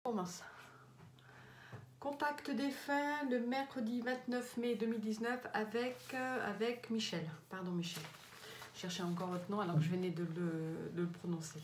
commence. Contact défunt le mercredi 29 mai 2019 avec Michel. Pardon Michel. Je cherchais encore votre nom alors que je venais de le prononcer.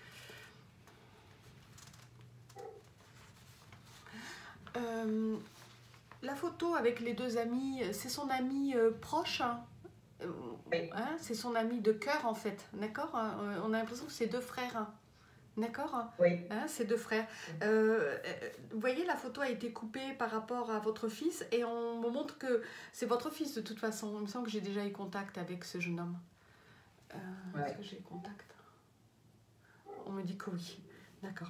La photo avec les deux amis, c'est son ami proche, hein, Oui. c'est son ami de cœur en fait, d'accord, on a l'impression que c'est deux frères, hein, d'accord, Oui. c'est deux frères. Vous voyez, la photo a été coupée par rapport à votre fils et on me montre que c'est votre fils de toute façon. Il me semble que j'ai déjà eu contact avec ce jeune homme. Est-ce que j'ai contact? On me dit que oui, d'accord.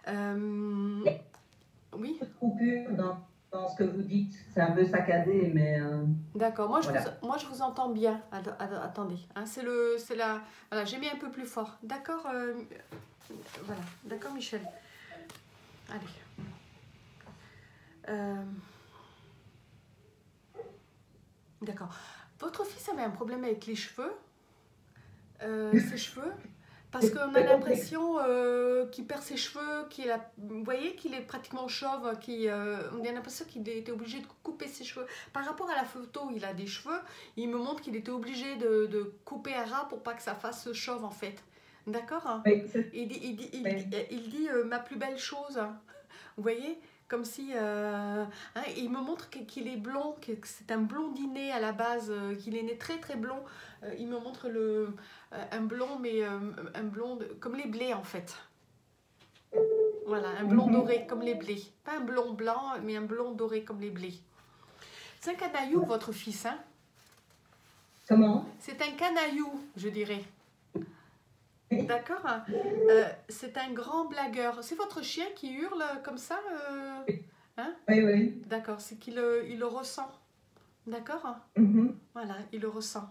Oui. Coupure dans ce que vous dites, c'est un peu saccadé, mais. D'accord, moi, Voilà. moi je vous entends bien. Attendez, hein, voilà, j'ai mis un peu plus fort. D'accord, voilà, d'accord Michel. Allez. D'accord. Votre fils avait un problème avec les cheveux, ses cheveux, parce qu'on a l'impression qu'il perd ses cheveux, vous voyez qu'il est pratiquement chauve, on a l'impression qu'il était obligé de couper ses cheveux. Par rapport à la photo où il a des cheveux, il me montre qu'il était obligé de couper à ras pour pas que ça fasse chauve en fait. D'accord, hein? Oui, Il dit ma plus belle chose. Vous voyez, comme si il me montre qu'il est blond, que c'est un blondinet à la base, qu'il est né très très blond. Il me montre un blond, mais un blond comme les blés en fait. Voilà, un blond doré comme les blés. Pas un blond blanc, mais un blond doré comme les blés. C'est un canaillou, votre fils, hein? Comment? C'est un canaillou, je dirais. D'accord, c'est un grand blagueur. C'est votre chien qui hurle comme ça, hein? Oui, oui. D'accord, c'est qu'il il le ressent. D'accord? Voilà, il le ressent.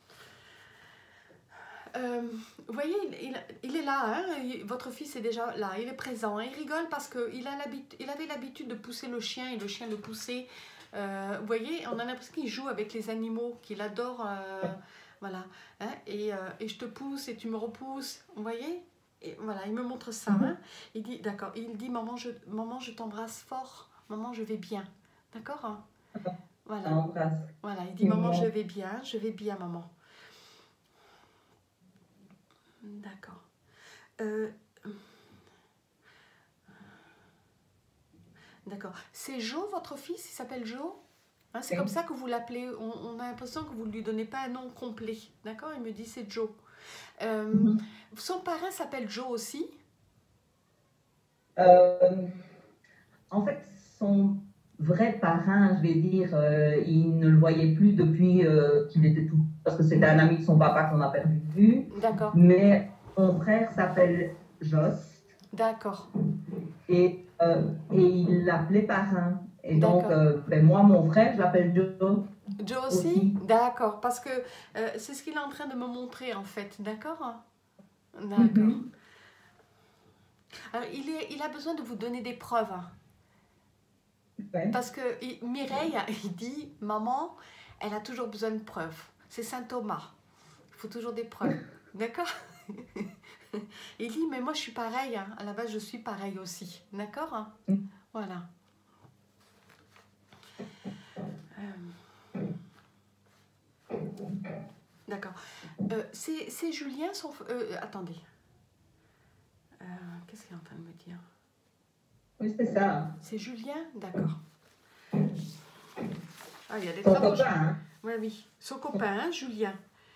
Vous voyez, il est là, hein, votre fils est déjà là, il est présent. Il rigole parce qu'il avait l'habitude de pousser le chien et le chien le poussait. Vous voyez, on a l'impression qu'il joue avec les animaux, qu'il adore. Voilà, hein, et je te pousse et tu me repousses. Vous voyez? Et voilà, il me montre ça. Hein. Il dit, d'accord, il dit, maman, je t'embrasse fort. Maman, je vais bien. D'accord, hein? Voilà. Voilà, il dit, maman, je vais bien, maman. D'accord. D'accord. C'est Joe, votre fils? Il s'appelle Joe? Hein, c'est comme ça que vous l'appelez. On a l'impression que vous ne lui donnez pas un nom complet. D'accord? Il me dit c'est Joe. Son parrain s'appelle Joe aussi? En fait, son vrai parrain, je vais dire, il ne le voyait plus depuis qu'il était tout. Parce que c'était un ami de son papa qu'on a perdu de vue. D'accord. Mais mon frère s'appelle Joss. D'accord. Et il l'appelait parrain. Et donc, moi, mon frère, je l'appelle Joe. Joe aussi? D'accord. Parce que c'est ce qu'il est en train de me montrer, en fait. D'accord? D'accord. Alors, il a besoin de vous donner des preuves. Parce que Mireille, il dit, maman, elle a toujours besoin de preuves. C'est Saint Thomas. Il faut toujours des preuves. D'accord? Il dit, mais moi je suis pareil. Hein. À la base, je suis pareil aussi. D'accord? Voilà. D'accord. C'est Julien, son... attendez. Qu'est-ce qu'il est en train de me dire? Oui, c'est ça. C'est Julien? D'accord. Ah, il y a des son travaux. Copain, hein? Ouais, oui. Son copain, hein, Julien.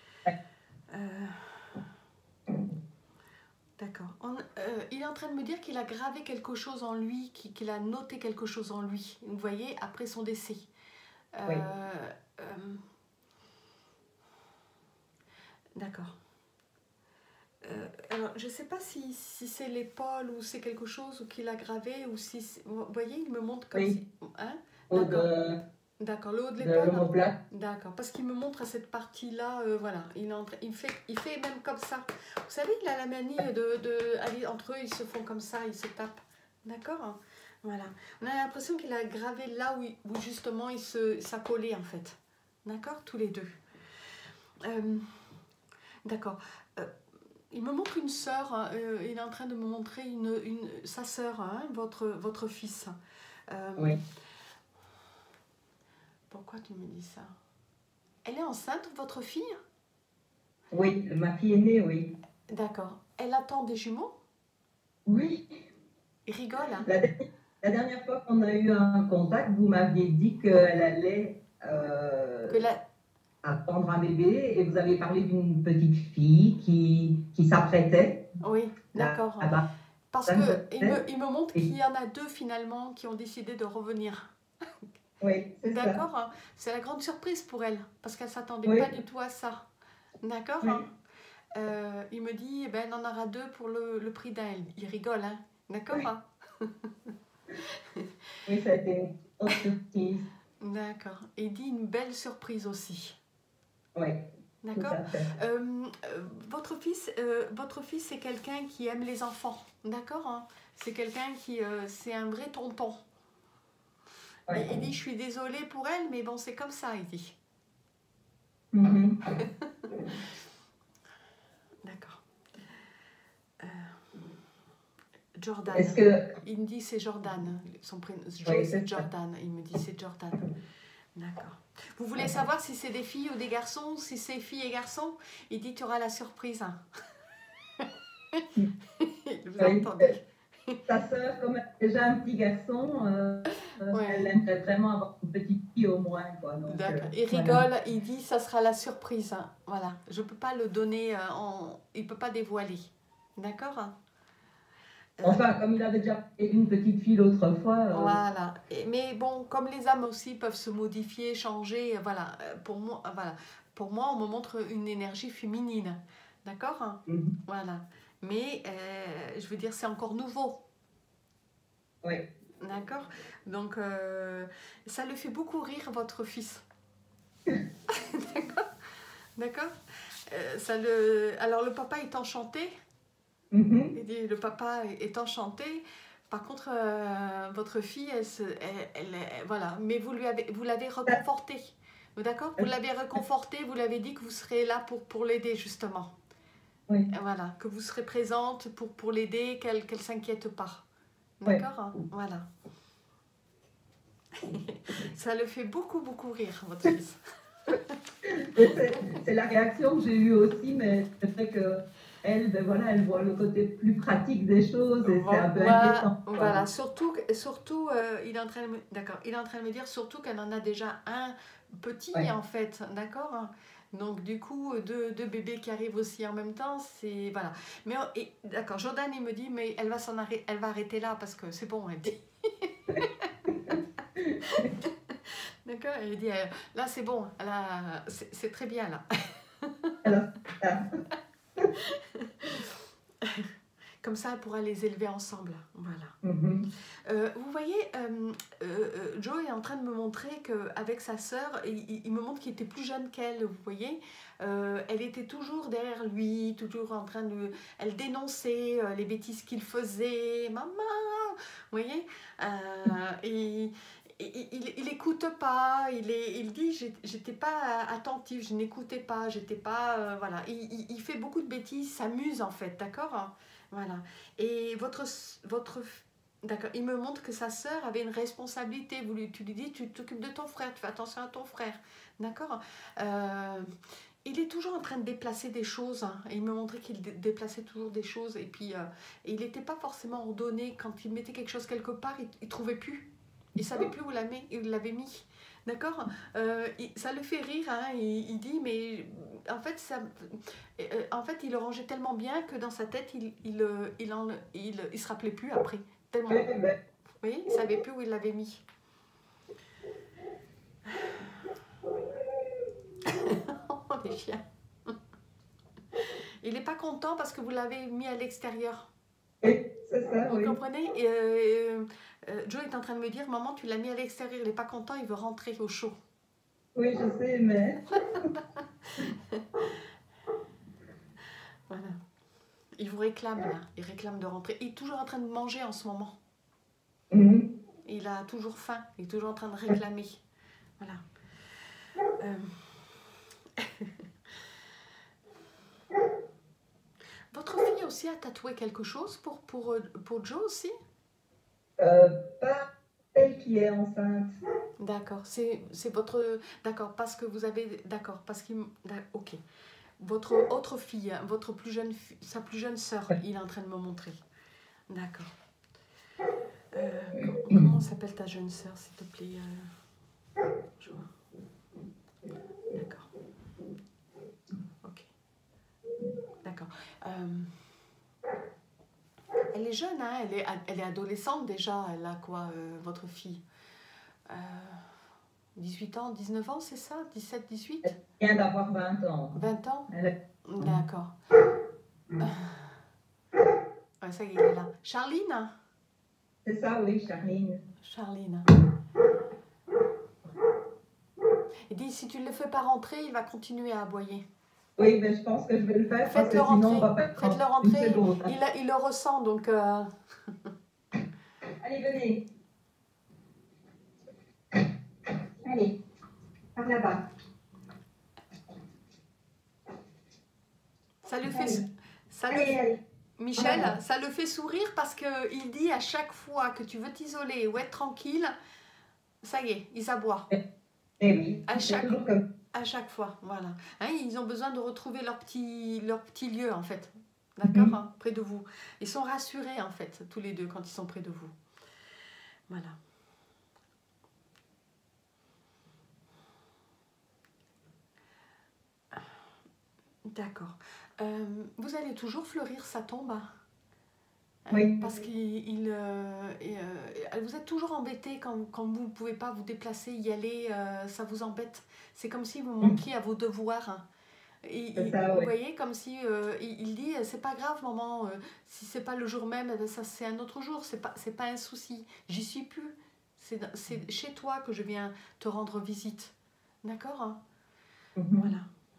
D'accord. Il est en train de me dire qu'il a gravé quelque chose en lui, qu'il a noté quelque chose en lui. Vous voyez, après son décès. Oui. D'accord. Alors, je ne sais pas si c'est l'épaule ou c'est quelque chose qu'il a gravé ou si... Vous voyez, il me montre comme si... Hein? D'accord. D'accord, le haut de l'épaule. D'accord, parce qu'il me montre cette partie-là, voilà. Il fait même comme ça. Vous savez, il a la manie aller entre eux, ils se font comme ça, ils se tapent. D'accord? Voilà. On a l'impression qu'il a gravé là où justement ça collait en fait. D'accord? Tous les deux. D'accord. il me montre une sœur, hein, il est en train de me montrer sa sœur, hein, votre fils. Oui. Pourquoi tu me dis ça? Elle est enceinte, votre fille? Oui, ma fille aînée, oui. D'accord. Elle attend des jumeaux? Oui. Il rigole, hein? La dernière fois qu'on a eu un contact, vous m'aviez dit qu'elle allait attendre un bébé et vous avez parlé d'une petite fille qui s'apprêtait. Oui, d'accord. Là-bas. Parce qu'il me montre qu'il y en a 2 finalement qui ont décidé de revenir. Oui, c'est ça. D'accord. C'est la grande surprise pour elle, parce qu'elle ne s'attendait pas du tout à ça. D'accord. Oui. Il me dit, ben, on en aura 2 pour le prix d'un. Il rigole, hein. D'accord. Oui, ça a été une autre surprise. D'accord. Et il dit une belle surprise aussi. Oui. D'accord. Votre fils, c'est quelqu'un qui aime les enfants. D'accord, hein. C'est quelqu'un qui... c'est un vrai tonton. Ouais. Il dit, je suis désolée pour elle, mais bon, c'est comme ça, il dit. D'accord. Jordan. Il me dit, c'est Jordan. Son prénom, c'est Jordan. Il me dit, c'est Jordan. D'accord. Vous voulez savoir si c'est des filles ou des garçons? Si c'est filles et garçons? Il dit, tu auras la surprise. Hein. Vous entendez? Sa sœur, comme elle a déjà un petit garçon, elle aimerait vraiment avoir une petite fille au moins. D'accord. Il rigole, il dit, ça sera la surprise. Hein. Voilà. Je ne peux pas le donner, il ne peut pas dévoiler. D'accord. Enfin, comme il avait déjà une petite fille l'autre fois. Voilà. Mais bon, comme les âmes aussi peuvent se modifier, changer, voilà. Pour moi, on me montre une énergie féminine. D'accord. Voilà. Mais, je veux dire, c'est encore nouveau. Oui. D'accord. Donc, ça le fait beaucoup rire, votre fils. D'accord. D'accord. Alors, le papa est enchanté. Il dit, le papa est enchanté. Par contre, votre fille, voilà. Mais vous l'avez reconfortée. D'accord. Vous l'avez reconfortée. Vous l'avez dit que vous serez là pour l'aider, justement. Oui. Voilà. Que vous serez présente pour l'aider, qu'elle ne s'inquiète pas. D'accord. Oui. Voilà. Ça le fait beaucoup, beaucoup rire, votre fils. C'est la réaction que j'ai eue aussi, mais c'est vrai que elle, ben voilà, elle voit le côté plus pratique des choses et c'est un peu inquiétant. Voilà, surtout il est en train de me dire surtout qu'elle en a déjà un petit en fait, d'accord. Donc du coup, deux bébés qui arrivent aussi en même temps, c'est voilà. Mais d'accord, Jordan il me dit mais elle va arrêter là parce que c'est bon, elle dit. D'accord, elle dit là c'est bon, c'est très bien là. Alors, comme ça, elle pourra les élever ensemble. Voilà. Vous voyez, Joe est en train de me montrer qu'avec sa sœur, il me montre qu'il était plus jeune qu'elle, vous voyez. Elle était toujours derrière lui, toujours en train de... Elle dénonçait les bêtises qu'il faisait. Maman, vous voyez. Il écoute pas, il dit j'étais pas attentif, je n'écoutais pas, j'étais pas voilà, il fait beaucoup de bêtises, s'amuse en fait, d'accord, voilà. Et d'accord, il me montre que sa sœur avait une responsabilité, tu lui dis tu t'occupes de ton frère, tu fais attention à ton frère, d'accord. Il est toujours en train de déplacer des choses, hein. Et il me montrait qu'il déplaçait toujours des choses et puis il n'était pas forcément ordonné, quand il mettait quelque chose quelque part, il trouvait plus. Il ne savait plus où il l'avait mis. D'accord. Ça le fait rire. Hein, il dit, mais en fait, il le rangeait tellement bien que dans sa tête, il se rappelait plus après. Tellement. Vous voyez, il ne savait plus où il l'avait mis. Oh, les chiens. Il n'est pas content parce que vous l'avez mis à l'extérieur. Oui, c'est ça, vous comprenez. Joe est en train de me dire, maman, tu l'as mis à l'extérieur, il n'est pas content, il veut rentrer au chaud. Oui, je sais, mais... Voilà. Il vous réclame, là. Il réclame de rentrer. Il est toujours en train de manger en ce moment. Il a toujours faim. Il est toujours en train de réclamer. Voilà. Votre fille aussi a tatoué quelque chose pour Joe aussi? Pas elle qui est enceinte. D'accord, c'est votre... D'accord, parce que vous avez... D'accord, parce qu'il... Ok. Votre autre fille, votre plus jeune, sa plus jeune sœur, il est en train de me montrer. D'accord. Comment s'appelle ta jeune sœur, s'il te plaît? Je vois. D'accord. Ok. D'accord. Elle est jeune, hein? Elle est adolescente déjà. Elle a quoi, votre fille? 18 ans, 19 ans, c'est ça? 17, 18? Elle vient d'avoir 20 ans. 20 ans? Elle... D'accord. Ouais, ça y est, il est là. Charline? C'est ça, oui, Charline. Charline. Il dit, si tu ne le fais pas rentrer, il va continuer à aboyer. Oui, mais je pense que je vais le faire parce que Faites-le sinon on va rentrer. perdre Faites-le une rentrer. seconde. Il le ressent, donc... Allez, venez. Allez, par là-bas. Ça le fait... Allez. Ça Allez, le... allez. Michel, Voilà. ça le fait sourire parce qu'il dit à chaque fois que tu veux t'isoler ou être tranquille, ça y est, ils aboient. Eh oui, À c'est chaque, toujours comme... à chaque fois, voilà. Hein, ils ont besoin de retrouver leur petit lieu, en fait. D'accord, hein, près de vous. Ils sont rassurés, en fait, tous les deux, quand ils sont près de vous. Voilà. D'accord. Vous allez toujours fleurir sa tombe, hein? Oui. Parce qu'il vous êtes toujours embêté quand vous ne pouvez pas vous déplacer, y aller, ça vous embête. C'est comme si vous manquiez à vos devoirs, hein. Ça, Vous oui. voyez, comme si il dit, c'est pas grave, maman, si c'est pas le jour même, ça c'est un autre jour, c'est pas un souci. J'y suis plus. C'est chez toi que je viens te rendre visite. D'accord, hein? Voilà.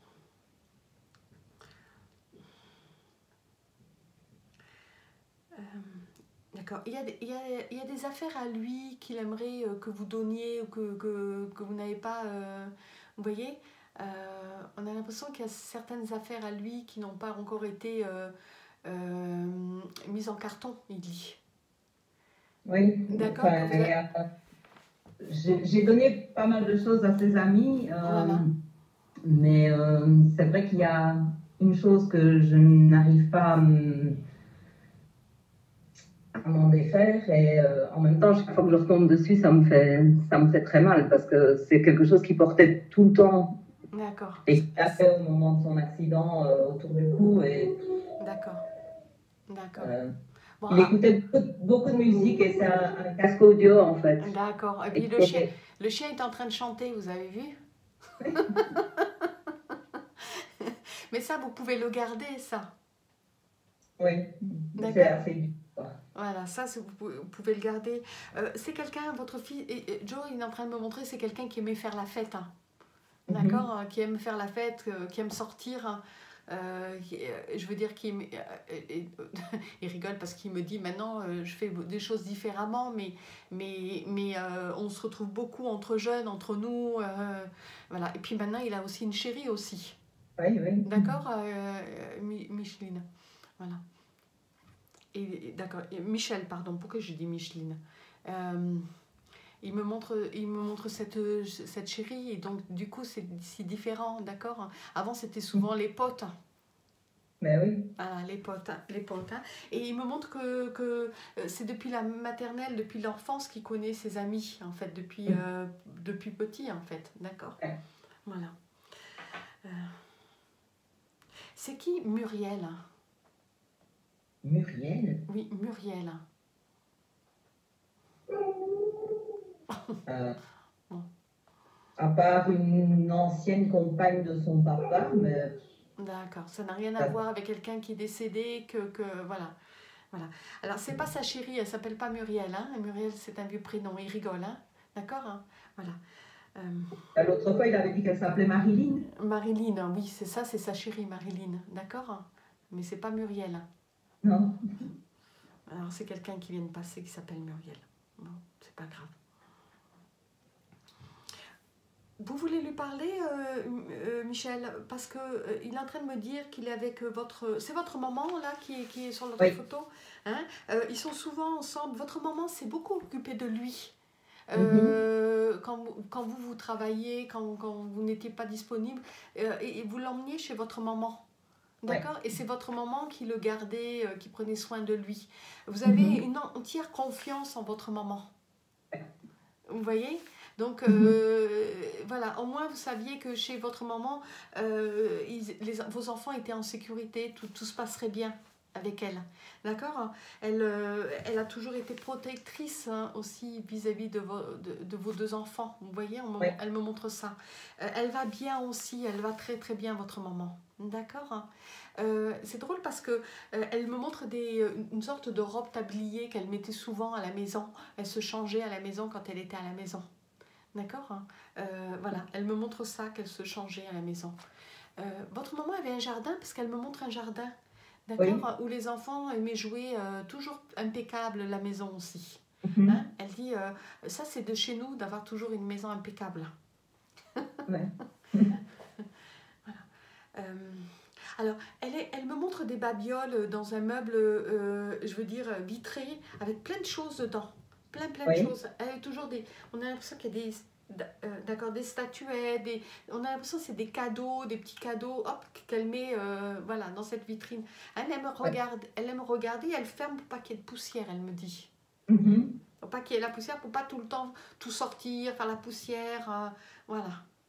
D'accord. Il y a des affaires à lui qu'il aimerait que vous donniez ou que vous n'avez pas... vous voyez, on a l'impression qu'il y a certaines affaires à lui qui n'ont pas encore été mises en carton, il dit. Oui. D'accord. Enfin, j'ai donné pas mal de choses à ses amis, Voilà. mais c'est vrai qu'il y a une chose que je n'arrive pas à m'en défaire et en même temps, chaque fois que je retombe dessus, ça me fait très mal parce que c'est quelque chose qui portait tout le temps. D'accord. Et qu'il a fait au moment de son accident autour du cou. D'accord. D'accord. Bon, il écoutait beaucoup de musique et c'est un casque audio en fait. D'accord. Et puis le chien est en train de chanter, vous avez vu? Mais ça, vous pouvez le garder, ça. Oui, c'est assez dur. Voilà, ça, vous pouvez le garder. C'est quelqu'un, votre fille, Joe, il est en train de me montrer, c'est quelqu'un qui aimait faire la fête. Hein. D'accord, qui aime faire la fête, qui aime sortir. Hein. Je veux dire qu'il il rigole parce qu'il me dit maintenant je fais des choses différemment, mais on se retrouve beaucoup entre jeunes, entre nous. Voilà. Et puis maintenant, il a aussi une chérie aussi. Oui, oui. D'accord, Micheline. Voilà. D'accord, Michel, pardon, pourquoi je dis Micheline? Il me montre cette chérie, et donc du coup c'est différent, d'accord? Avant c'était souvent les potes. Mais oui. Voilà, les potes. Hein. Et il me montre que c'est depuis la maternelle, depuis l'enfance qu'il connaît ses amis, en fait, depuis petit, en fait, d'accord? Ouais. Voilà. C'est qui Muriel? Muriel? Oui, Muriel. Bon. À part une ancienne compagne de son papa, mais... D'accord, ça n'a rien à voir avec quelqu'un qui est décédé, voilà. Voilà. Alors, c'est pas sa chérie, elle s'appelle pas Muriel, hein. Muriel, c'est un vieux prénom, il rigole, hein. D'accord, hein. Voilà. L'autre fois, il avait dit qu'elle s'appelait Marilyn. Marilyn, oui, c'est ça, c'est sa chérie, Marilyn, d'accord? Mais c'est pas Muriel. Non. Alors, c'est quelqu'un qui vient de passer qui s'appelle Muriel. Bon, c'est pas grave. Vous voulez lui parler, Michel? Parce que il est en train de me dire qu'il est avec votre... C'est votre maman, là, qui est sur notre Oui. photo. Hein? Ils sont souvent ensemble. Votre maman s'est beaucoup occupée de lui. Mhm. Quand vous travaillez, quand vous n'étiez pas disponible, et vous l'emmeniez chez votre maman. Ouais. D'accord? Et c'est votre maman qui le gardait, qui prenait soin de lui. Vous avez Mhm. une entière confiance en votre maman. Ouais. Vous voyez? Donc, Mhm. voilà, au moins vous saviez que chez votre maman, vos enfants étaient en sécurité, tout se passerait bien avec elle. D'accord? Elle a toujours été protectrice, hein, aussi vis-à-vis de vos deux enfants. Vous voyez, Ouais. elle me montre ça. Elle va bien aussi, elle va très très bien, votre maman. D'accord? C'est drôle parce que elle me montre une sorte de robe tablier qu'elle mettait souvent à la maison. Elle se changeait à la maison quand elle était à la maison. D'accord? Voilà, elle me montre ça, qu'elle se changeait à la maison. Votre maman avait un jardin, parce qu'elle me montre un jardin, Oui. d'accord? Où les enfants aimaient jouer, toujours impeccable, la maison aussi. Hein? Mhm. Elle dit, ça c'est de chez nous, d'avoir toujours une maison impeccable. Ouais. Euh, alors, elle me montre des babioles dans un meuble, je veux dire, vitré, avec plein de choses dedans. Plein de Oui. choses. Elle a toujours des... On a l'impression qu'il y a des... D'accord, des statuettes, on a l'impression que c'est des cadeaux, des petits cadeaux, hop, qu'elle met voilà, dans cette vitrine. Ouais. Elle aime regarder, elle ferme pour pas qu'il y ait de poussière, elle me dit. Mhm. Pour pas qu'il y ait la poussière, pour pas tout le temps tout sortir, faire la poussière, voilà.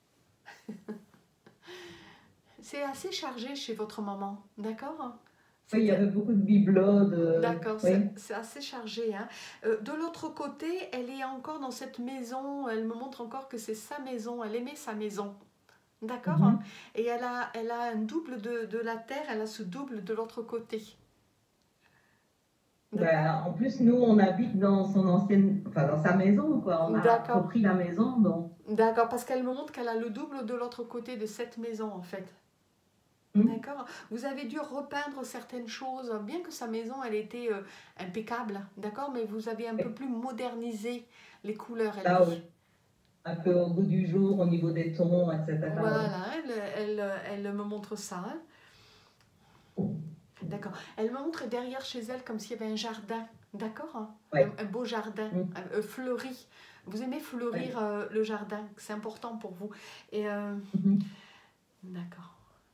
C'est assez chargé chez votre maman, d'accord? Oui, il y C'était avait beaucoup de bibelots, D'accord, oui. c'est assez chargé, hein. De l'autre côté, elle est encore dans cette maison, elle me montre encore que c'est sa maison, elle aimait sa maison, d'accord? Mhm. Et elle a un double de la terre, elle a ce double de l'autre côté, d'accord? Ben, en plus, nous, on habite dans son ancienne, enfin, dans sa maison, quoi. On a D'accord, repris la maison, donc. d'accord, parce qu'elle me montre qu'elle a le double de l'autre côté de cette maison, en fait. Mhm. D'accord. Vous avez dû repeindre certaines choses, bien que sa maison, elle était impeccable, d'accord, mais vous avez un peu plus modernisé les couleurs, elle Là, dit. oui. Un peu au goût du jour, au niveau des tons, etc. Oui. Voilà, elle me montre ça, hein. D'accord. Elle me montre derrière chez elle comme s'il y avait un jardin, d'accord, hein. Ouais. Un beau jardin, Mhm. fleuri. Vous aimez Ouais. fleurir le jardin, c'est important pour vous. Et Mhm. d'accord,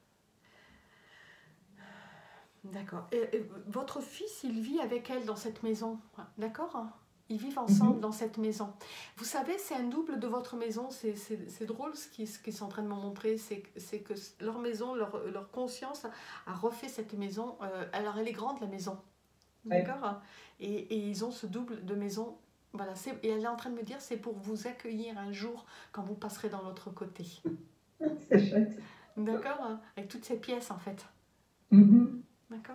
d'accord. Et votre fils, il vit avec elle dans cette maison, d'accord, hein. Ils vivent ensemble Mhm. dans cette maison. Vous savez, c'est un double de votre maison. C'est drôle ce qu'ils sont en train de me montrer. C'est que leur maison, leur conscience a refait cette maison. Alors, elle est grande, la maison. Ouais. D'accord? Et ils ont ce double de maison. Voilà, et elle est en train de me dire, c'est pour vous accueillir un jour quand vous passerez dans l'autre côté. C'est chouette. D'accord? Avec toutes ces pièces, en fait. Mhm. D'accord?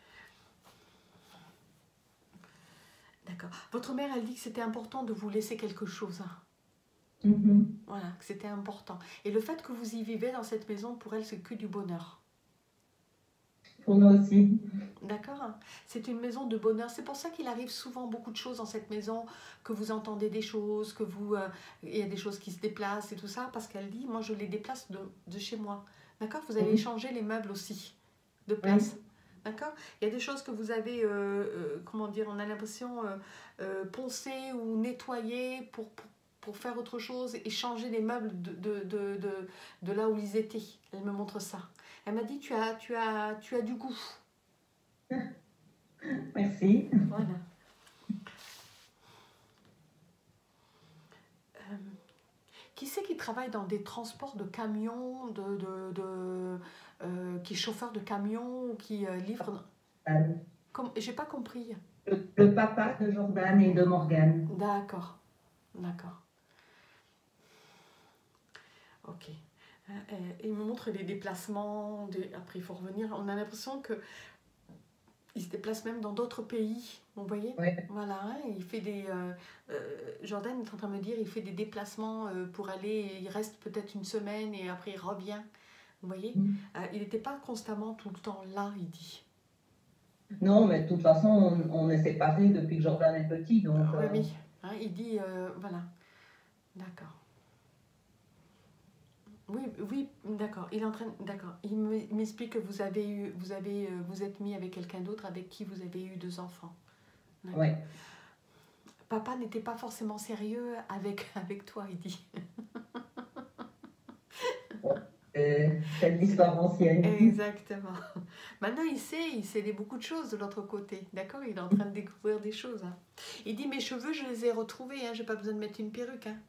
D'accord. Votre mère, elle dit que c'était important de vous laisser quelque chose, hein. Mhm. Voilà, que c'était important. Et le fait que vous y vivez dans cette maison, pour elle, c'est que du bonheur. Pour nous aussi. D'accord? C'est une maison de bonheur. C'est pour ça qu'il arrive souvent beaucoup de choses dans cette maison, que vous entendez des choses, il y a des choses qui se déplacent et tout ça, parce qu'elle dit, moi je les déplace de chez moi. D'accord? Vous allez Mhm. changer les meubles aussi de Oui. place. D'accord? Il y a des choses que vous avez, comment dire, on a l'impression, poncées ou nettoyées pour faire autre chose et changer les meubles de là où ils étaient. Elle me montre ça. Elle m'a dit, tu as du goût. Merci. Voilà. Euh, qui c'est qui travaille dans des transports de camions, qui est chauffeur de camion ou qui livre... J'ai pas compris. Le papa de Jordan et de Morgane. D'accord, d'accord, ok. Il me montre les déplacements, après il faut revenir. On a l'impression que il se déplace même dans d'autres pays, vous voyez? Oui. Voilà, hein, il fait Jordan est en train de me dire, il fait des déplacements pour aller, il reste peut-être une semaine et après il revient, vous voyez? Il n'était pas constamment tout le temps là, il dit. Non, mais de toute façon, on est séparés depuis que Jordan est petit, donc. Oui, oui, hein, il dit, voilà, d'accord. Oui, oui, d'accord. Il est en train, d'accord. M'explique que vous êtes mis avec quelqu'un d'autre avec qui vous avez eu 2 enfants. D'accord. Ouais. Papa n'était pas forcément sérieux avec toi, il dit. Bon, c'est l'histoire ancienne. Exactement. Maintenant, il sait beaucoup de choses de l'autre côté. D'accord? Il est en train de découvrir des choses. Hein. Il dit, mes cheveux, je les ai retrouvés. Hein. J'ai pas besoin de mettre une perruque. Hein.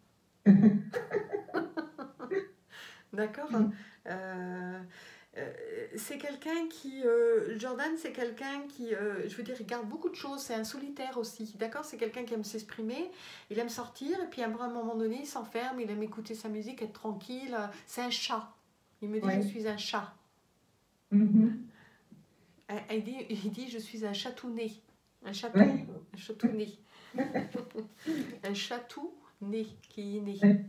D'accord? Euh, c'est quelqu'un qui... Jordan, c'est quelqu'un qui, je veux dire, regarde beaucoup de choses. C'est un solitaire aussi. D'accord? C'est quelqu'un qui aime s'exprimer. Il aime sortir. Et puis, à un moment donné, il s'enferme. Il aime écouter sa musique, être tranquille. C'est un chat. Il me dit, Ouais. je suis un chat. Mhm. Il dit, je suis un chatounet. Un chatou. Ouais. Un chatounet. Un chatou-né qui est né. Ouais.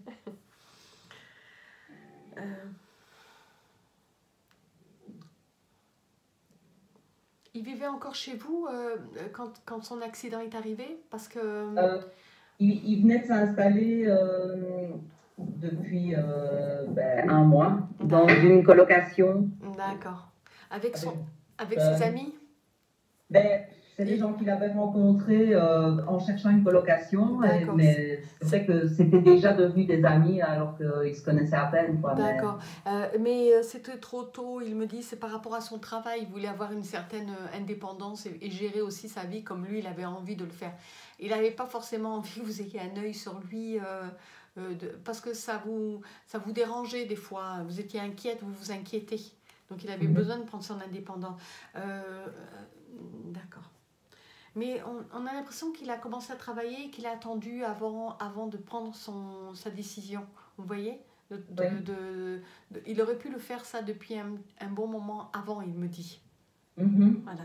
Il vivait encore chez vous quand son accident est arrivé? Parce que... Il venait de s'installer depuis un mois dans une colocation. D'accord. Avec ses Euh, amis? c'est des gens qu'il avait rencontrés en cherchant une colocation, D'accord. mais c'est vrai que c'était déjà devenu des amis alors qu'ils se connaissaient à peine. D'accord. Mais c'était trop tôt, il me dit, c'est par rapport à son travail. Il voulait avoir une certaine indépendance et gérer aussi sa vie comme lui, il avait envie de le faire. Il n'avait pas forcément envie que vous ayez un œil sur lui parce que ça vous dérangeait des fois. Vous étiez inquiète, vous vous inquiétez. Donc il avait besoin de prendre son indépendance. D'accord. Mais on a l'impression qu'il a commencé à travailler et qu'il a attendu avant de prendre sa décision. Vous voyez? Il aurait pu le faire ça depuis un bon moment avant, il me dit. Voilà.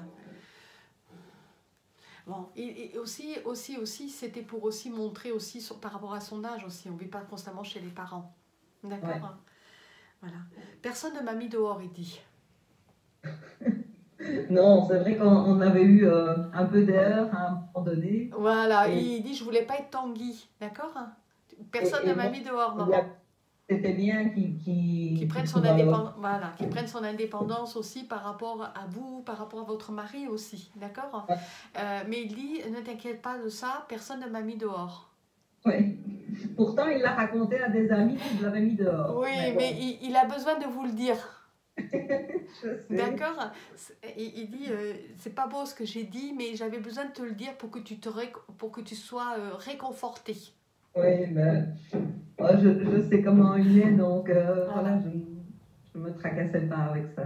Bon, et aussi, c'était pour aussi montrer aussi par rapport à son âge aussi. On ne vit pas constamment chez les parents. D'accord? Ouais. Voilà. Personne ne m'a mis dehors, il dit. Non, c'est vrai qu'on avait eu un peu d'air à un moment donné. Voilà, il dit, je voulais pas être Tanguy. D'accord? Personne ne m'a mis dehors, maman. C'était bien qu'il prenne son indépendance, voilà, qu'il prenne son indépendance aussi par rapport à vous, par rapport à votre mari aussi, d'accord? Ouais. Mais il dit, ne t'inquiète pas de ça, personne ne m'a mis dehors. Oui. Pourtant, il l'a raconté à des amis qui l'avaient mis dehors. Oui, mais il a besoin de vous le dire. Je sais. D'accord? Il dit, c'est pas beau ce que j'ai dit, mais j'avais besoin de te le dire pour que tu sois réconforté. Oui, mais je sais comment il est, donc voilà, je ne me tracassais pas avec ça.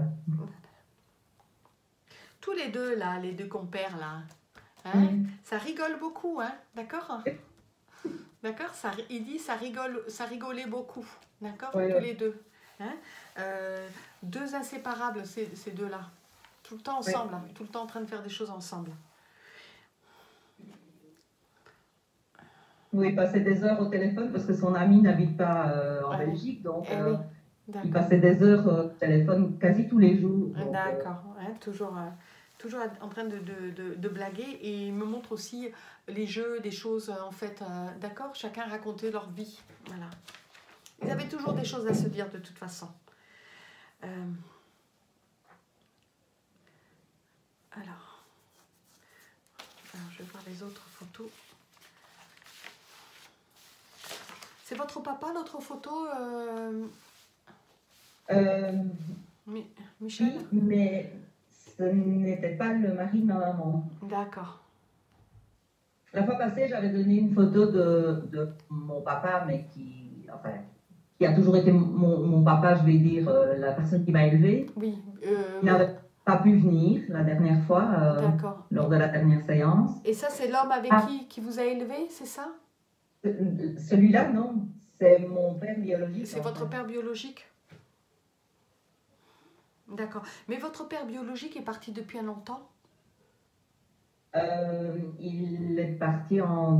Tous les deux, là, les deux compères, là, hein, ça rigole beaucoup, hein, d'accord? D'accord? Il dit ça rigolait beaucoup, d'accord? Oui, tous les deux. Hein? Deux inséparables, ces deux-là. Tout le temps ensemble, hein, tout le temps en train de faire des choses ensemble. Oui, il passait des heures au téléphone parce que son ami n'habite pas en Belgique, donc il passait des heures au téléphone quasi tous les jours. D'accord, hein, toujours en train de blaguer, et il me montre aussi les jeux, des choses en fait, d'accord, chacun racontait leur vie, voilà. Ils avaient toujours des choses à se dire de toute façon. Alors, je vais voir les autres photos. C'est votre papa, l'autre photo Michel? Oui, mais ce n'était pas le mari de ma maman. D'accord. La fois passée, j'avais donné une photo de mon papa, mais qui a toujours été mon papa, je vais dire, la personne qui m'a élevée. Oui. Il n'avait pas pu venir la dernière fois, lors de la dernière séance. Et ça, c'est l'homme avec qui vous a élevé, c'est ça? Celui-là, non. C'est mon père biologique. C'est votre père biologique? D'accord. Mais votre père biologique est parti depuis un longtemps? Il est parti en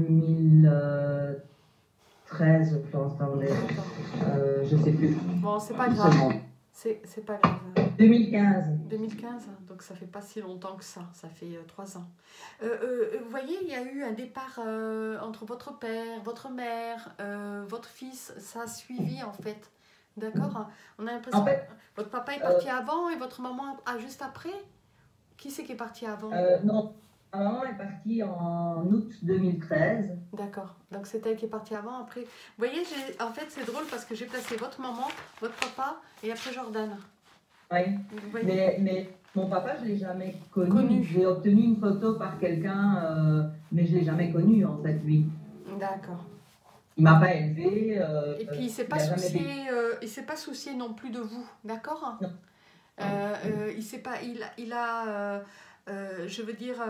2013, je pense. Je ne sais plus. Bon, c'est pas grave. C'est pas grave. 2015. 2015, donc ça fait pas si longtemps que ça. Ça fait 3 ans. Vous voyez, il y a eu un départ entre votre père, votre mère, votre fils. Ça a suivi en fait. D'accord? On a En l'impression que fait, votre papa est euh, parti avant et votre maman juste après? Qui c'est qui est parti avant? non, ma maman est partie en août 2013. D'accord. Donc c'est elle qui est partie avant. Après, vous voyez, en fait, c'est drôle parce que j'ai placé votre maman, votre papa et après Jordan. Oui. Vous voyez? Mais mon papa, je ne l'ai jamais connu. Connu. J'ai obtenu une photo par quelqu'un, mais je ne l'ai jamais connu, en fait, lui. D'accord. Il ne m'a pas élevé. Et puis il s'est Il pas n'a jamais vécu. soucié, il s'est pas soucié non plus de vous, d'accord? Non. Il s'est pas, il a, je veux dire,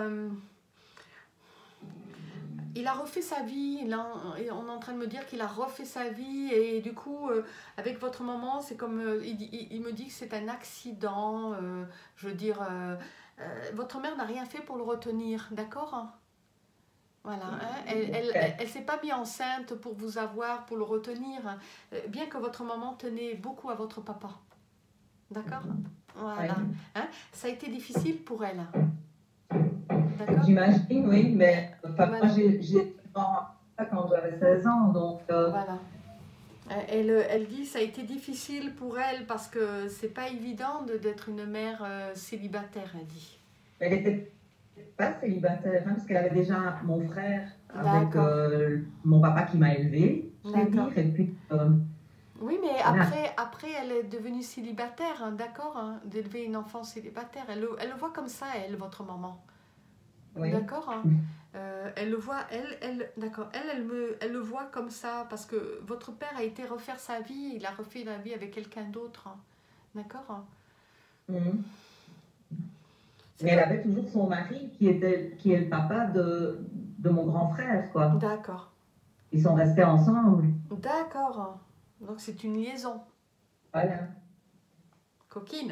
il a refait sa vie. Là, on est en train de me dire qu'il a refait sa vie et du coup, avec votre maman, c'est comme, il me dit que c'est un accident. Je veux dire, votre mère n'a rien fait pour le retenir, d'accord? Voilà, hein. Elle s'est pas mise enceinte pour vous avoir, pour le retenir, bien que votre maman tenait beaucoup à votre papa. D'accord? Voilà. Oui. Hein? Ça a été difficile pour elle. D'accord? J'imagine, oui, mais enfin, Voilà. moi, j'ai quand j'avais 16 ans, donc Voilà. Elle dit ça a été difficile pour elle parce que c'est pas évident d'être une mère célibataire, elle dit. elle n'était pas célibataire, hein, parce qu'elle avait déjà mon frère avec D'accord. mon papa qui m'a élevée, je vais D'accord. dire, et puis Oui, mais voilà. après elle est devenue célibataire, hein, d'accord, hein, d'élever une enfant célibataire. Elle le voit comme ça, elle, votre maman. Oui. D'accord, hein. Elle le voit, d'accord, elle le voit comme ça parce que votre père a été refaire sa vie, il a refait la vie avec quelqu'un d'autre, hein. D'accord, hein. Mhm. C'est Mais elle comme- avait toujours son mari qui est le papa de mon grand frère, quoi. D'accord, Ils sont restés ensemble. d'accord, hein. Donc c'est une liaison Voilà. coquine.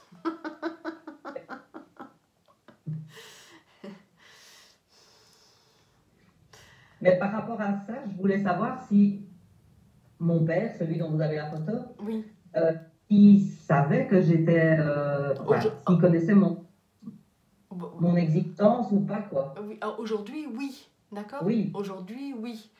Mais par rapport à ça, je voulais savoir si mon père, celui dont vous avez la photo, Oui. il savait que j'étais, enfin, s'il connaissait mon existence ou pas, quoi. Oui, aujourd'hui, oui, d'accord? Oui. Aujourd'hui, oui.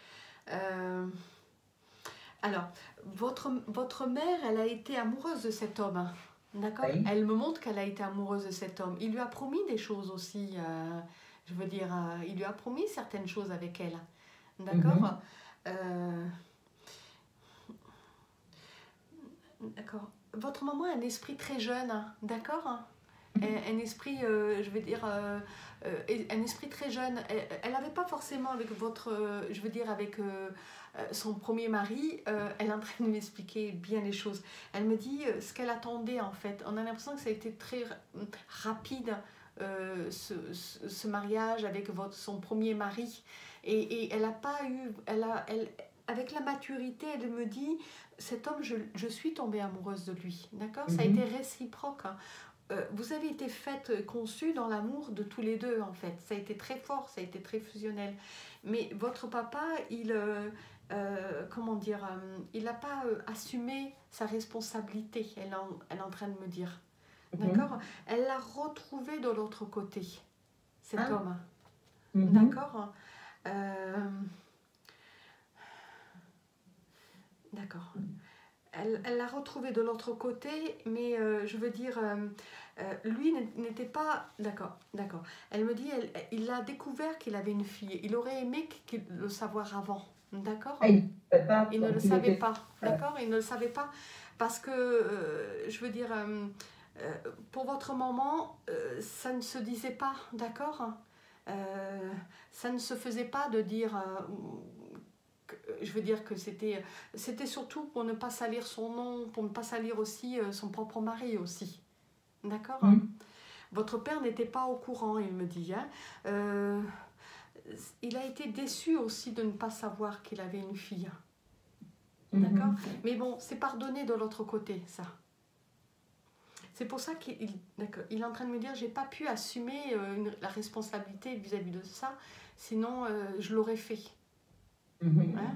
Alors, votre mère, elle a été amoureuse de cet homme, hein, d'accord? Oui. Elle me montre qu'elle a été amoureuse de cet homme. Il lui a promis des choses aussi, je veux dire, il lui a promis certaines choses avec elle, d'accord? D'accord. Votre maman a un esprit très jeune, hein, d'accord? Un esprit, je veux dire, un esprit très jeune. Elle n'avait pas forcément avec votre, je veux dire, avec son premier mari, elle est en train de m'expliquer bien les choses. Elle me dit ce qu'elle attendait en fait. On a l'impression que ça a été très rapide, ce mariage avec son premier mari. Et elle n'a pas eu, avec la maturité, elle me dit, cet homme, je suis tombée amoureuse de lui, d'accord? Ça a été réciproque, hein. Vous avez été faite, conçue dans l'amour de tous les deux, en fait. Ça a été très fort, ça a été très fusionnel. Mais votre papa, comment dire, il n'a pas assumé sa responsabilité, elle est en train de me dire. D'accord? Elle l'a retrouvé de l'autre côté, cet homme. D'accord? D'accord. Elle l'a retrouvé de l'autre côté, mais je veux dire, lui n'était pas... D'accord, d'accord. Elle me dit, il a découvert qu'il avait une fille. Il aurait aimé le savoir avant, d'accord? Il ne le savait pas, d'accord? Il ne le savait pas parce que, je veux dire, pour votre maman, ça ne se disait pas, d'accord? Ça ne se faisait pas de dire... je veux dire que c'était surtout pour ne pas salir son nom, pour ne pas salir aussi son propre mari aussi. D'accord? Votre père n'était pas au courant, il me dit. Hein. Il a été déçu aussi de ne pas savoir qu'il avait une fille. D'accord? Mais bon, c'est pardonné de l'autre côté, ça. C'est pour ça qu'il est en train de me dire, j'ai pas pu assumer la responsabilité vis-à-vis de ça, sinon je l'aurais fait. Hein?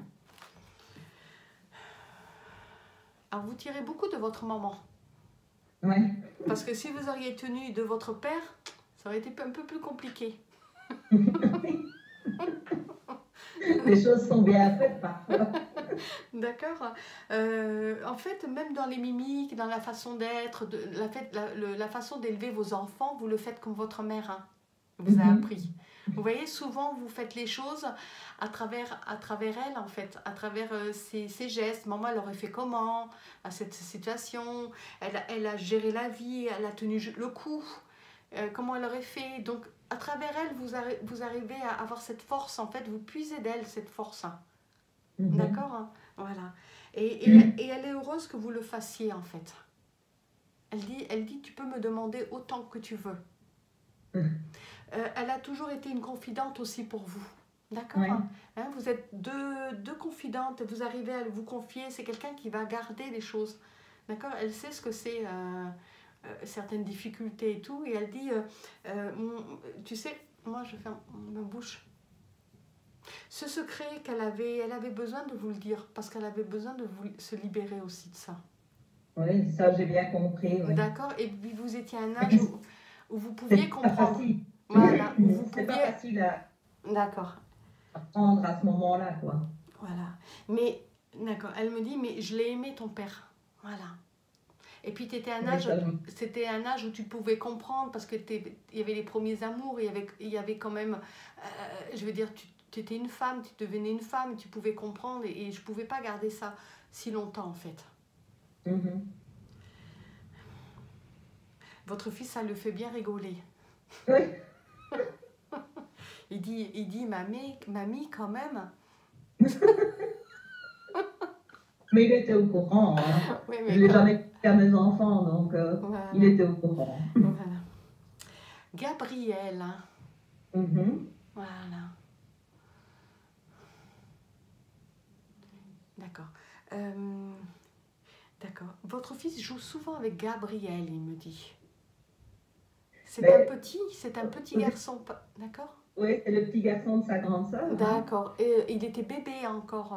Alors vous tirez beaucoup de votre maman. Oui. Parce que si vous auriez tenu de votre père, ça aurait été un peu plus compliqué. Les choses sont bien faites parfois. D'accord. En fait, même dans les mimiques, dans la façon d'être, la façon d'élever vos enfants, vous le faites comme votre mère hein, vous a Mhm. appris. Vous voyez, souvent, vous faites les choses à travers elle, en fait, à travers ses gestes. Maman, elle aurait fait comment à cette situation? Elle a géré la vie, elle a tenu le coup. Comment elle aurait fait? Donc, à travers elle, vous arrivez à avoir cette force, en fait, vous puisez d'elle cette force. Hein. Mhm. D'accord hein. Voilà. Et elle est heureuse que vous le fassiez, en fait. Elle dit, tu peux me demander autant que tu veux. Elle a toujours été une confidente aussi pour vous. D'accord Ouais. hein, vous êtes deux confidentes, vous arrivez à vous confier, c'est quelqu'un qui va garder les choses. D'accord. Elle sait ce que c'est certaines difficultés et tout, et elle dit, tu sais, moi je ferme ma bouche. Ce secret elle avait besoin de vous le dire, parce qu'elle avait besoin de vous se libérer aussi de ça. Oui, ça j'ai bien compris, oui. D'accord. Et puis vous étiez à un Mais âge où vous pouviez c'est pas comprendre. facile. Voilà, où vous C'est pas pouviez... facile à D'accord. apprendre à ce moment-là, quoi. Voilà. Mais, d'accord, elle me dit, mais je l'ai aimé ton père. Voilà. Et puis Oui, ça, c'était un âge où tu pouvais comprendre parce que il y avait les premiers amours, il y avait quand même, je veux dire, tu étais une femme, tu devenais une femme, tu pouvais comprendre et je pouvais pas garder ça si longtemps en fait. Mhm. Votre fils, ça le fait bien rigoler. Oui, Il dit, mamie quand même. mais il était au courant, hein. Oui, Je mais ne l'ai quand... jamais dit à mes enfants, donc il Voilà, était au courant. voilà. Gabriel, hein. Mhm. Voilà. D'accord. Euh, d'accord. Votre fils joue souvent avec Gabriel, il me dit. Mais, C'est un petit oui, garçon, d'accord? oui, c'est le petit garçon de sa grande sœur, hein. D'accord. Et il était bébé encore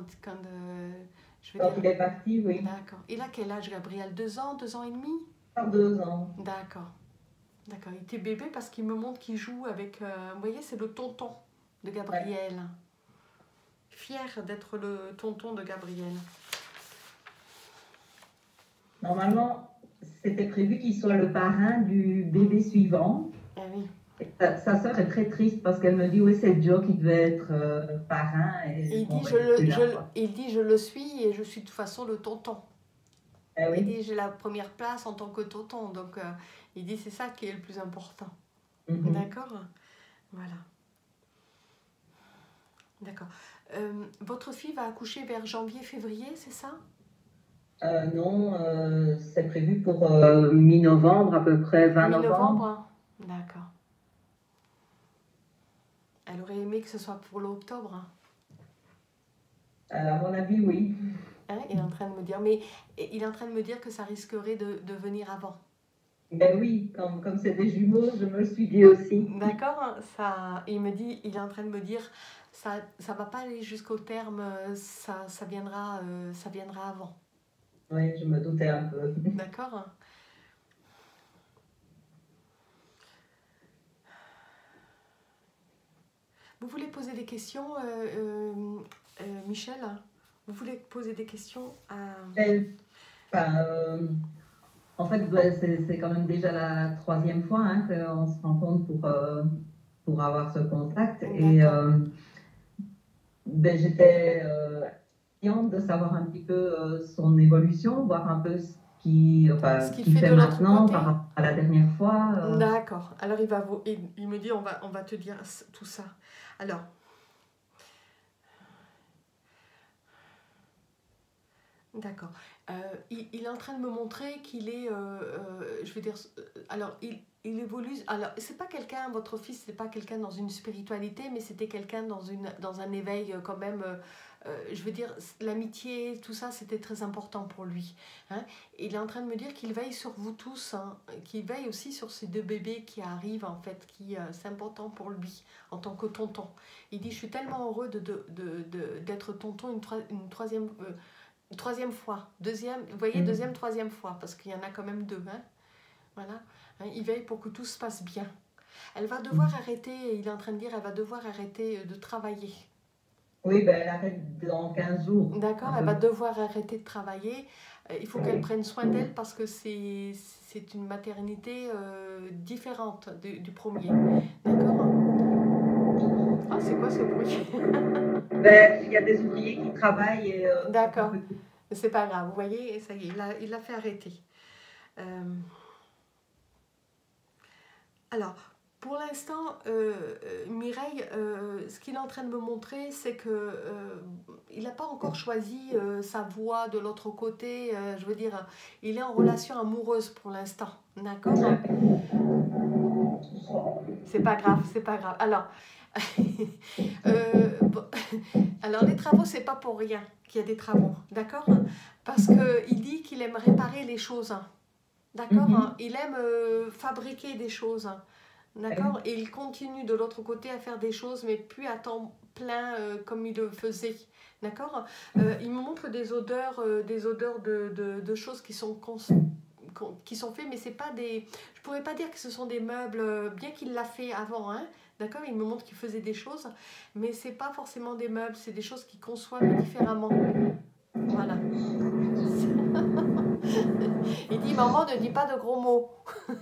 je veux Quand dire, il est parti, oui, d'accord. Il a quel âge, Gabriel? 2 ans, 2 ans et demi? par 2 ans. D'accord. D'accord. Il était bébé parce qu'il me montre qu'il joue avec, vous voyez, c'est le tonton de Ouais. Gabriel. Fier d'être le tonton de Gabriel. Normalement, c'était prévu qu'il soit le parrain du bébé suivant. Ah oui. Et sa sœur est très triste parce qu'elle me dit, oui, c'est Joe qui devait être parrain Et et bon, ben, il n'est plus là, quoi. il dit je le suis et je suis de toute façon le tonton. Eh Il oui. dit j'ai la première place en tant que tonton. Donc il dit c'est ça qui est le plus important. Mhm. D'accord. Voilà. D'accord. Votre fille va accoucher vers janvier-février, c'est ça? Non, c'est prévu pour mi-novembre, à peu près 20 Mi-novembre, novembre. hein. D'accord. Elle aurait aimé que ce soit pour l'octobre. Hein. À mon avis, oui. Hein, il est en train de me dire, mais il est en train de me dire que ça risquerait de venir avant. Ben oui, comme c'est des jumeaux, je me le suis dit aussi. D'accord, hein, ça, il est en train de me dire, ça va pas aller jusqu'au terme, ça viendra avant. Oui, je me doutais un peu. D'accord? Hein. Vous voulez poser des questions, Michel? Vous voulez poser des questions à... Et, enfin, en fait, ben, c'est quand même déjà la troisième fois hein, qu'on se rencontre pour avoir ce contact. Et D'accord. ben, j'étais impatiente de savoir un petit peu son évolution, voir un peu Ce enfin, ce qu'il qu'il fait fait de l'autre maintenant côté? par rapport à la dernière fois. D'accord. Alors il me dit, on va te dire tout ça. Alors, d'accord. Il est en train de me montrer qu'il est, je veux dire, alors il évolue. Alors c'est pas quelqu'un, votre fils, c'est pas quelqu'un dans une spiritualité, mais c'était quelqu'un dans un éveil quand même. Je veux dire, l'amitié, tout ça, c'était très important pour lui. Hein. Il est en train de me dire qu'il veille sur vous tous, hein, qu'il veille aussi sur ces deux bébés qui arrivent en fait, qui c'est important pour lui en tant que tonton. Il dit, je suis tellement heureux d'être tonton une troisième fois, deuxième, vous voyez, deuxième, Mhm. troisième fois, parce qu'il y en a quand même deux, hein, voilà. Hein, il veille pour que tout se passe bien. Elle va devoir arrêter, il est en train de dire, elle va devoir arrêter de travailler. Oui, ben, elle arrête dans 15 jours. D'accord, Un elle va peu. devoir arrêter de travailler. Il faut qu'elle prenne soin d'elle parce que c'est une maternité différente du premier. D'accord? Ah, c'est quoi ce bruit? Ben, il y a des ouvriers qui travaillent et ça fait un D'accord, peu de... c'est pas grave. Vous voyez, ça y est, il l'a fait arrêter. Euh, alors, pour l'instant, Mireille, ce qu'il est en train de me montrer, c'est que il n'a pas encore choisi sa voie de l'autre côté. Je veux dire, il est en relation amoureuse pour l'instant. D'accord? C'est pas grave, c'est pas grave. Alors, bon, alors les travaux, c'est pas pour rien qu'il y a des travaux, d'accord? Parce que il dit qu'il aime réparer les choses, d'accord? Il aime fabriquer des choses, d'accord? Et il continue de l'autre côté à faire des choses, mais plus à temps plein comme il le faisait, d'accord? Il me montre des odeurs de choses qui sont faits, mais c'est pas des. Je pourrais pas dire que ce sont des meubles, bien qu'il l'a fait avant, hein, d'accord? Il me montre qu'il faisait des choses, mais c'est pas forcément des meubles, c'est des choses qu'il conçoit mais différemment. Voilà. Il dit maman ne dis pas de gros mots.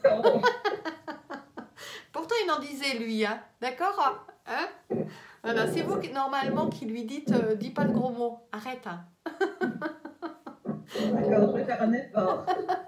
Pourtant il en disait lui, hein, d'accord? Hein? Voilà, c'est vous normalement qui lui dites dis pas de gros mots, arrête. Hein. D'accord, je vais faire un effort.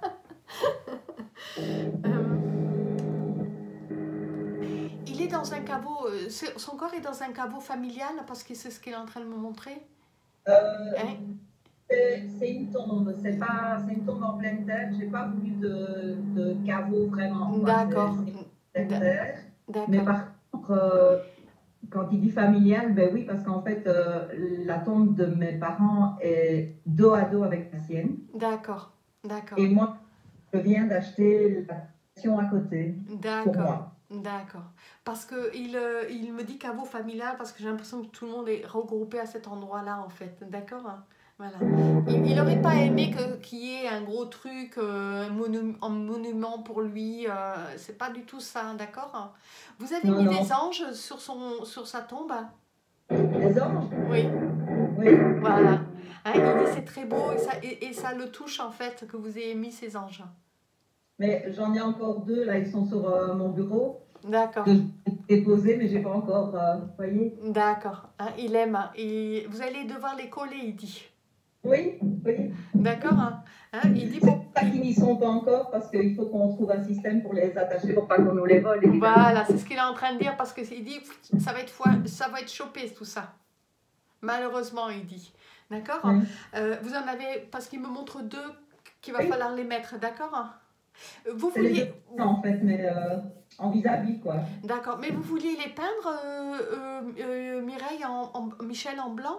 Il est dans un caveau, son corps est dans un caveau familial parce que c'est ce qu'il est en train de me montrer. Hein? C'est une tombe, c'est une tombe en pleine terre. J'ai pas voulu de caveau vraiment, quoi. D'accord. C'est une pleine terre. Mais D'accord. par contre, quand il dit familial, ben oui, parce qu'en fait, la tombe de mes parents est dos à dos avec la sienne. D'accord. D'accord. Et moi, je viens d'acheter la station à côté pour D'accord. moi. D'accord. Parce que il me dit caveau familial parce que j'ai l'impression que tout le monde est regroupé à cet endroit-là en fait. D'accord? Hein. Voilà. Il n'aurait pas aimé qu'il y ait un gros truc, un monument pour lui. C'est pas du tout ça, d'accord? Hein. Vous avez mis des anges sur sa tombe? Des anges? Oui. Oui. Voilà. Hein, il dit c'est très beau et ça le touche en fait que vous ayez mis ces anges. Mais j'en ai encore deux, là, ils sont sur mon bureau. D'accord. Que j'ai déposé, mais j'ai pas encore, vous voyez. D'accord. Hein, il aime. Et vous allez devoir les coller, il dit. Oui, oui. D'accord. Hein, il dit c'est pour ça qu'ils n'y sont pas encore, parce qu'il faut qu'on trouve un système pour les attacher pour pas qu'on nous les vole. Évidemment. Voilà, c'est ce qu'il est en train de dire parce qu'il dit ça va être chopé tout ça. Malheureusement, il dit. D'accord. Oui. Vous en avez parce qu'il me montre deux qu'il va falloir les mettre. D'accord. Vous c'est vouliez. Les deux, en fait, mais en vis-à-vis, quoi. D'accord. Mais vous vouliez les peindre, Mireille, Michel en blanc?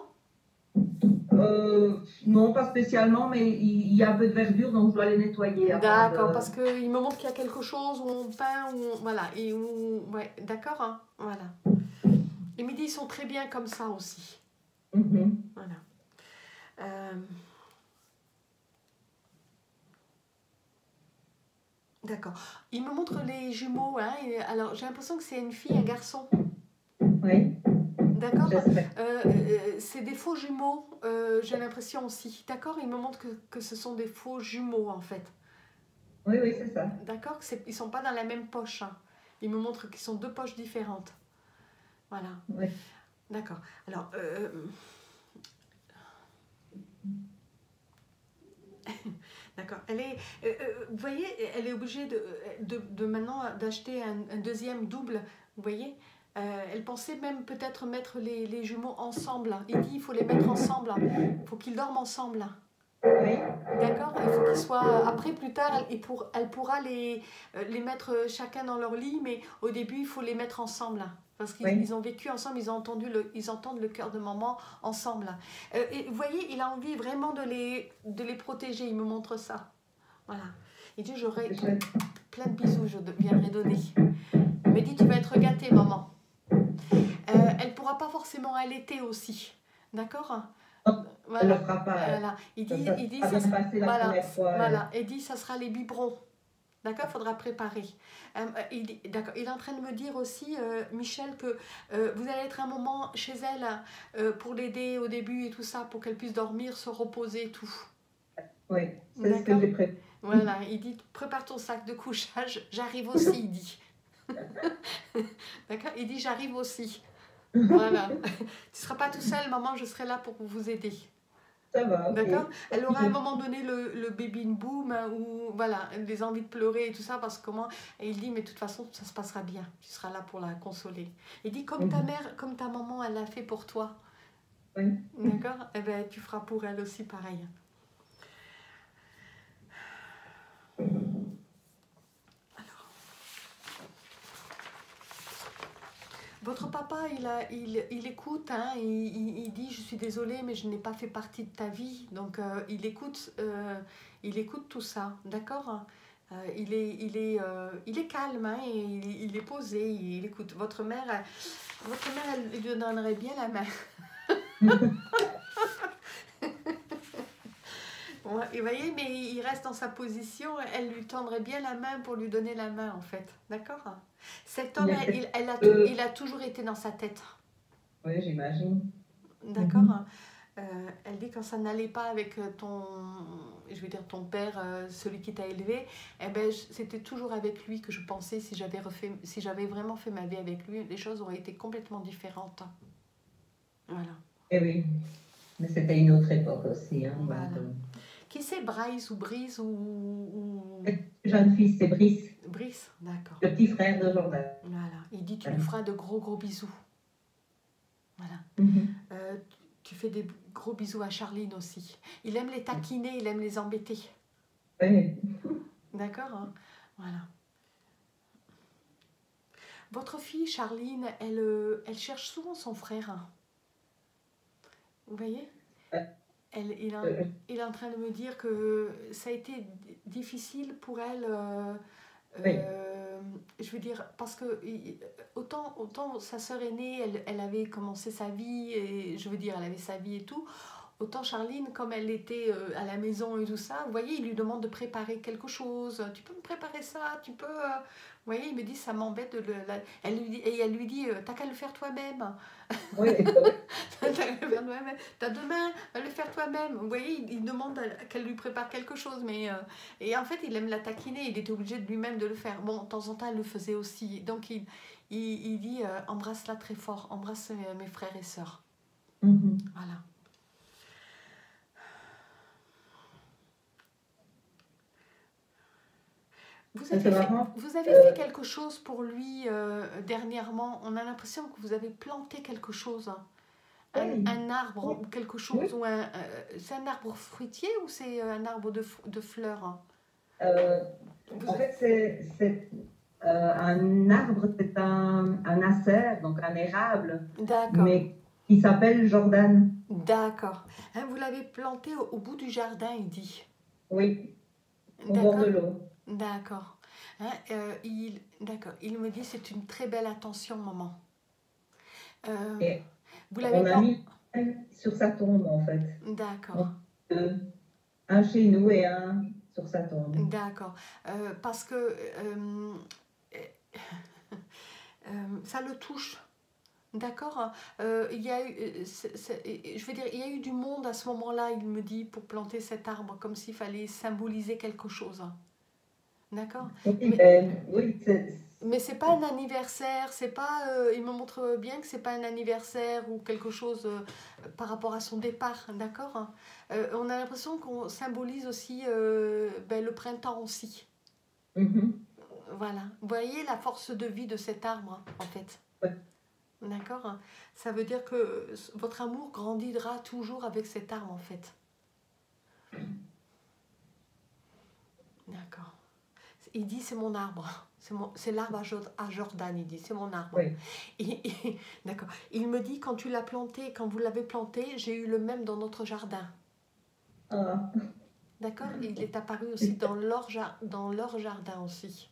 Non, pas spécialement, mais il y a un peu de verdure, donc je dois les nettoyer. D'accord, parce qu'il me montre qu'il y a quelque chose où on peint, voilà, et où, ouais, d'accord, hein, voilà. Les midis sont très bien comme ça aussi. Voilà. D'accord. Il me montre les jumeaux, hein, alors j'ai l'impression que c'est une fille, un garçon. Oui. D'accord. C'est des faux jumeaux, j'ai l'impression aussi. D'accord. Il me montre que ce sont des faux jumeaux en fait. Oui, oui, c'est ça. D'accord. Ils ne sont pas dans la même poche. Hein. Il me montre qu'ils sont deux poches différentes. Voilà. Oui. D'accord. Alors, d'accord. Vous voyez, elle est obligée de maintenant d'acheter un deuxième double. Vous voyez. Elle pensait même peut-être mettre les jumeaux ensemble. Il dit il faut les mettre ensemble. Il faut qu'ils dorment ensemble. Oui. D'accord. Il faut qu'ils soient. Après, plus tard, elle pourra les mettre chacun dans leur lit, mais au début, il faut les mettre ensemble. Parce qu'ils ont vécu ensemble, ils entendent le cœur de maman ensemble. Et vous voyez, il a envie vraiment de les protéger. Il me montre ça. Voilà. Il dit j'aurai plein de bisous, je viendrai donner. Il me dit tu vas être gâtée, maman. Elle ne pourra pas forcément allaiter aussi. D'accord. Voilà. Elle ne le fera pas. Voilà. Il dit ça voilà. Il dit ça sera les biberons. D'accord, il faudra préparer. D'accord, il est en train de me dire aussi, Michel, que vous allez être un moment chez elle pour l'aider au début et tout ça, pour qu'elle puisse dormir, se reposer et tout. Oui, c'est ce que D'accord? j'ai prévu. Voilà, il dit, prépare ton sac de couchage, j'arrive aussi, il dit. D'accord? Il dit, j'arrive aussi. Voilà. Tu ne seras pas tout seul, maman, je serai là pour vous aider. Ça va, ok. D'accord? Elle aura à un moment donné le baby boom, hein, ou voilà, des envies de pleurer et tout ça, parce que comment. Et il dit, mais de toute façon, ça se passera bien. Tu seras là pour la consoler. Il dit, comme ta mère, comme ta maman, elle l'a fait pour toi. Oui. D'accord? Eh bien, tu feras pour elle aussi pareil. Votre papa, il écoute, hein, il dit, je suis désolée, mais je n'ai pas fait partie de ta vie. Donc, il écoute tout ça, d'accord? Il est calme, hein, et il est posé, il écoute. Votre mère, elle lui donnerait bien la main. Ouais, et vous voyez, mais il reste dans sa position, elle lui tendrait bien la main pour lui donner la main, en fait. D'accord? Cet homme, il a toujours été dans sa tête. Oui, j'imagine. D'accord? Elle dit quand ça n'allait pas avec je veux dire ton père, celui qui t'a élevé, eh ben, c'était toujours avec lui que je pensais, si j'avais vraiment fait ma vie avec lui, les choses auraient été complètement différentes. Voilà. Eh oui, mais c'était une autre époque aussi. Hein, Voilà. donc, Qui c'est, Bryce ou Brice ou... jeune fils, c'est Brice. Brice, d'accord. Le petit frère de Jordan. Voilà. Il dit, tu lui feras de gros bisous. Voilà. Tu fais des gros bisous à Charline aussi. Il aime les taquiner, il aime les embêter. Oui. D'accord, hein? Voilà. Votre fille, Charline, elle cherche souvent son frère. Vous voyez? Il est en train de me dire que ça a été difficile pour elle. Oui. Je veux dire, parce que autant sa sœur aînée, elle avait commencé sa vie, et je veux dire, elle avait sa vie et tout. Autant Charline, comme elle était à la maison et tout ça, vous voyez, il lui demande de préparer quelque chose. Tu peux me préparer ça? Tu peux... Vous voyez, il me dit, ça m'embête de elle lui dit, t'as qu'à le faire toi-même. Oui. T'as qu'à le faire toi-même. T'as demain à le faire toi-même. Vous voyez, il demande qu'elle lui prépare quelque chose. Mais, et en fait, il aime la taquiner. Il était obligé de lui-même de le faire. Bon, de temps en temps, elle le faisait aussi. Donc, il dit, embrasse-la très fort. Embrasse mes frères et sœurs. Voilà. Vous avez fait quelque chose pour lui dernièrement. On a l'impression que vous avez planté quelque chose. Un arbre ou quelque chose. Ou c'est un arbre fruitier ou c'est un arbre de fleurs? En fait, c'est un arbre, c'est un acer, donc un érable, mais qui s'appelle Jordan. D'accord. Hein, vous l'avez planté au bout du jardin, il dit. Oui, au bord de l'eau. D'accord. Hein, d'accord. Il me dit, c'est une très belle attention, maman. Et vous l'avez on a mis sur sa tombe, en fait. D'accord. Un chez nous et un sur sa tombe. D'accord. Parce que ça le touche. D'accord. Il y a eu, je veux dire, il y a eu du monde à ce moment-là, il me dit, pour planter cet arbre, comme s'il fallait symboliser quelque chose. D'accord. Mais c'est pas un anniversaire, c'est pas. Il me montre bien que c'est pas un anniversaire ou quelque chose par rapport à son départ, d'accord. On a l'impression qu'on symbolise aussi le printemps aussi. Voilà. Vous voyez la force de vie de cet arbre, en fait. Ouais. D'accord. Ça veut dire que votre amour grandira toujours avec cet arbre, en fait. D'accord. Il dit, c'est mon arbre. C'est l'arbre à Jordan, il dit, c'est mon arbre. Oui. D'accord. Il me dit, quand vous l'avez planté, j'ai eu le même dans notre jardin. Ah. D'accord. Il est apparu aussi dans leur jardin aussi.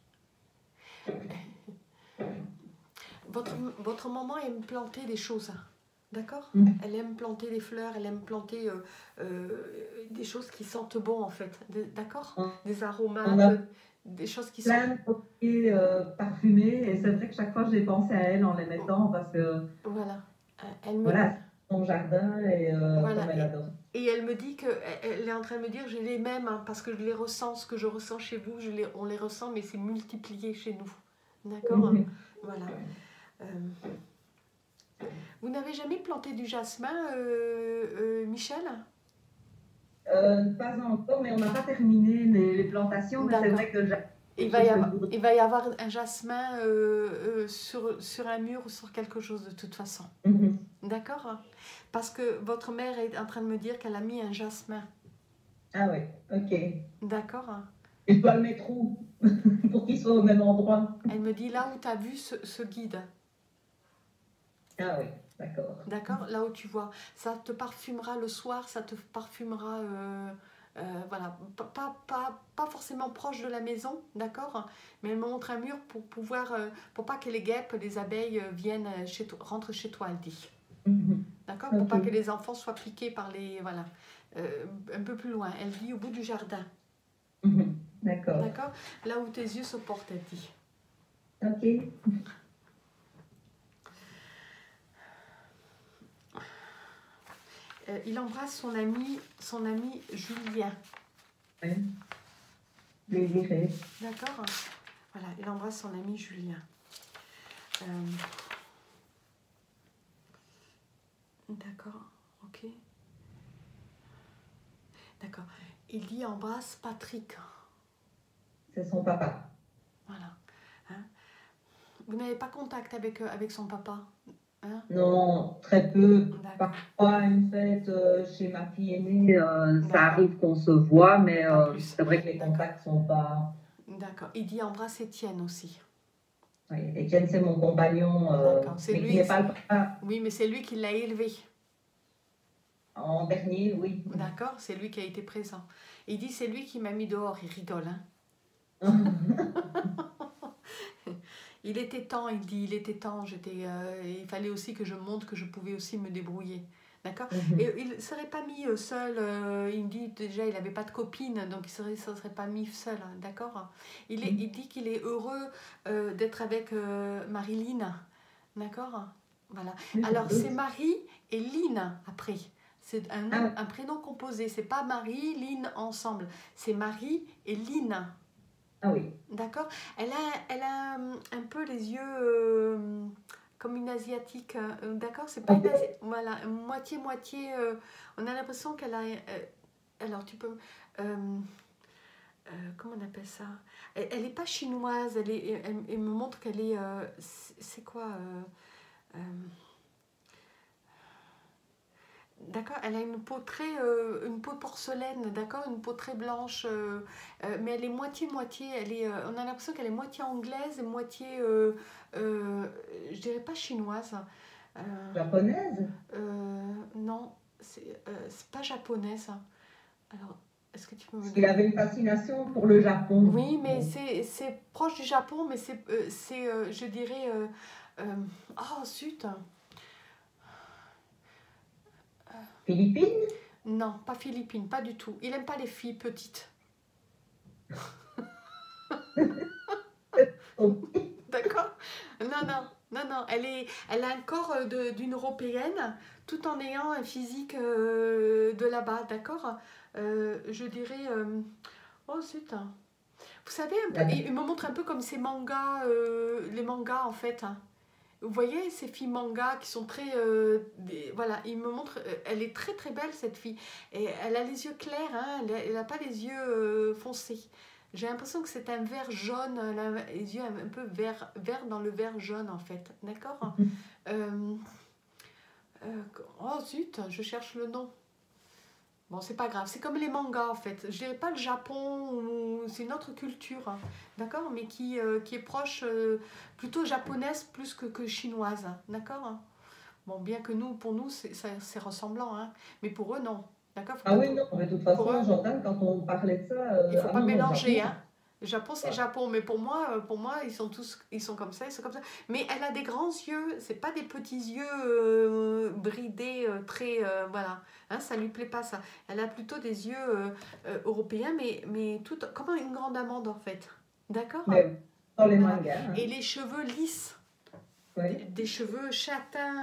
Votre maman aime planter des choses. D'accord. Elle aime planter des fleurs, elle aime planter des choses qui sentent bon, en fait. D'accord. Des aromates. des choses qui sont... Plein de bouquets parfumés. Et c'est vrai que chaque fois, j'ai pensé à elle en les mettant parce que, Voilà. Elle me... voilà, c'est son jardin et Voilà. comme elle adore. Et elle me dit que... Elle est en train de me dire, j'ai les mêmes, hein, parce que je les ressens, ce que je ressens chez vous, on les ressent, mais c'est multiplié chez nous. D'accord? Voilà. Euh, Vous n'avez jamais planté du jasmin, Michel? Pas encore, mais on n'a pas terminé les plantations. Mais c'est D'accord. vrai que j'ai Il quelque va y chose que je avoir, voudrais. il va y avoir un jasmin sur un mur ou sur quelque chose de toute façon. Mhm. D'accord? Parce que votre mère est en train de me dire qu'elle a mis un jasmin. Ah ouais, ok. Et D'accord? je dois le mettre où pour qu'il soit au même endroit? Elle me dit là où tu as vu ce guide. Ah oui, d'accord. D'accord? Là où tu vois. Ça te parfumera le soir, ça te parfumera... voilà, pas forcément proche de la maison, d'accord? Mais elle me montre un mur pour pouvoir, pour pas que les guêpes, les abeilles viennent chez toi, rentrent chez toi, elle dit. Mhm. D'accord? Pour Ok. pas que les enfants soient piqués par les... Voilà. Un peu plus loin. Elle dit au bout du jardin. Mhm. D'accord. D'accord? Là où tes yeux se portent, elle dit. Ok. Il embrasse son ami Julien. Ouais. Désiré. D'accord? Voilà, il embrasse son ami Julien. Euh, D'accord, ok. D'accord. Il dit embrasse Patrick. C'est son papa. Voilà. Hein? Vous n'avez pas contact avec son papa, hein? Non, très peu. D'accord. Parfois, à une fête chez ma fille aînée, ça D'accord. arrive qu'on se voit, mais Pas plus. c'est vrai que les D'accord. contacts sont pas. D'accord. Il dit embrasse Étienne aussi. Oui, Étienne, c'est mon compagnon, D'accord. C'est mais qui lui. n'est pas le papa. Oui, mais c'est lui qui l'a élevé. En dernier, oui. D'accord? C'est lui qui a été présent. Il dit c'est lui qui m'a mis dehors. Il rigole, hein? Il était temps, il dit, il était temps. Il fallait aussi que je montre que je pouvais aussi me débrouiller. D'accord? Et il ne serait pas mis seul. Il me dit déjà, il n'avait pas de copine, donc il ne serait pas mis seul. Hein, d'accord? Il dit qu'il est heureux d'être avec Marie-Lyne. D'accord? Voilà. Alors, c'est Marie et Lyne après. C'est un prénom composé. C'est pas Marie, Lyne ensemble. C'est Marie et Lyne. Ah oui. D'accord. Elle a un peu les yeux comme une asiatique. D'accord. C'est pas une asiatique. Voilà, moitié-moitié. On a l'impression qu'elle a. Alors, tu peux. Comment on appelle ça? Elle n'est pas chinoise. Elle me montre qu'elle est. C'est quoi D'accord, elle a une peau une peau porcelaine, d'accord, une peau très blanche, mais elle est moitié-moitié, on a l'impression qu'elle est moitié anglaise et moitié, je dirais pas chinoise. Japonaise? Non, c'est pas japonaise. Alors, est-ce que tu peux me Parce qu'il donner... avait une fascination pour le Japon. Oui, mais c'est proche du Japon, mais je dirais, oh zut, Philippines? non, pas Philippines, pas du tout. Il aime pas les filles petites. D'accord? Non, non, non, non. Elle a un corps d'une européenne tout en ayant un physique de là-bas, d'accord? Je dirais. Oh zut! Vous savez, un peu, il me montre un peu comme ces mangas, les mangas en fait. Hein. Vous voyez ces filles mangas qui sont très. Voilà, il me montre. Elle est très très belle cette fille. Et elle a les yeux clairs, hein, elle n'a pas les yeux foncés. J'ai l'impression que c'est un vert jaune, elle a les yeux un peu vert dans le vert jaune en fait. D'accord euh, Oh zut, je cherche le nom. Bon, c'est pas grave, c'est comme les mangas en fait. Je dirais pas le Japon, c'est une autre culture, hein, d'accord, mais qui est proche, plutôt japonaise plus que chinoise, d'accord. Bon, bien que pour nous, c'est ressemblant, hein, mais pour eux, non, d'accord. Ah oui, non, mais de toute Pour eux, façon, Jordan, quand on parlait de ça, il faut ah pas non, non, mélanger, Japon. hein. Le Japon, c'est Japon, mais pour moi, ils sont comme ça, ils sont comme ça. Mais elle a des grands yeux, c'est pas des petits yeux bridés, très, voilà, hein, ça lui plaît pas ça. Elle a plutôt des yeux européens, mais tout comme une grande amande en fait. D'accord? Mais dans les Voilà. mangas. Hein. Et les cheveux lisses. Oui. Des cheveux châtains,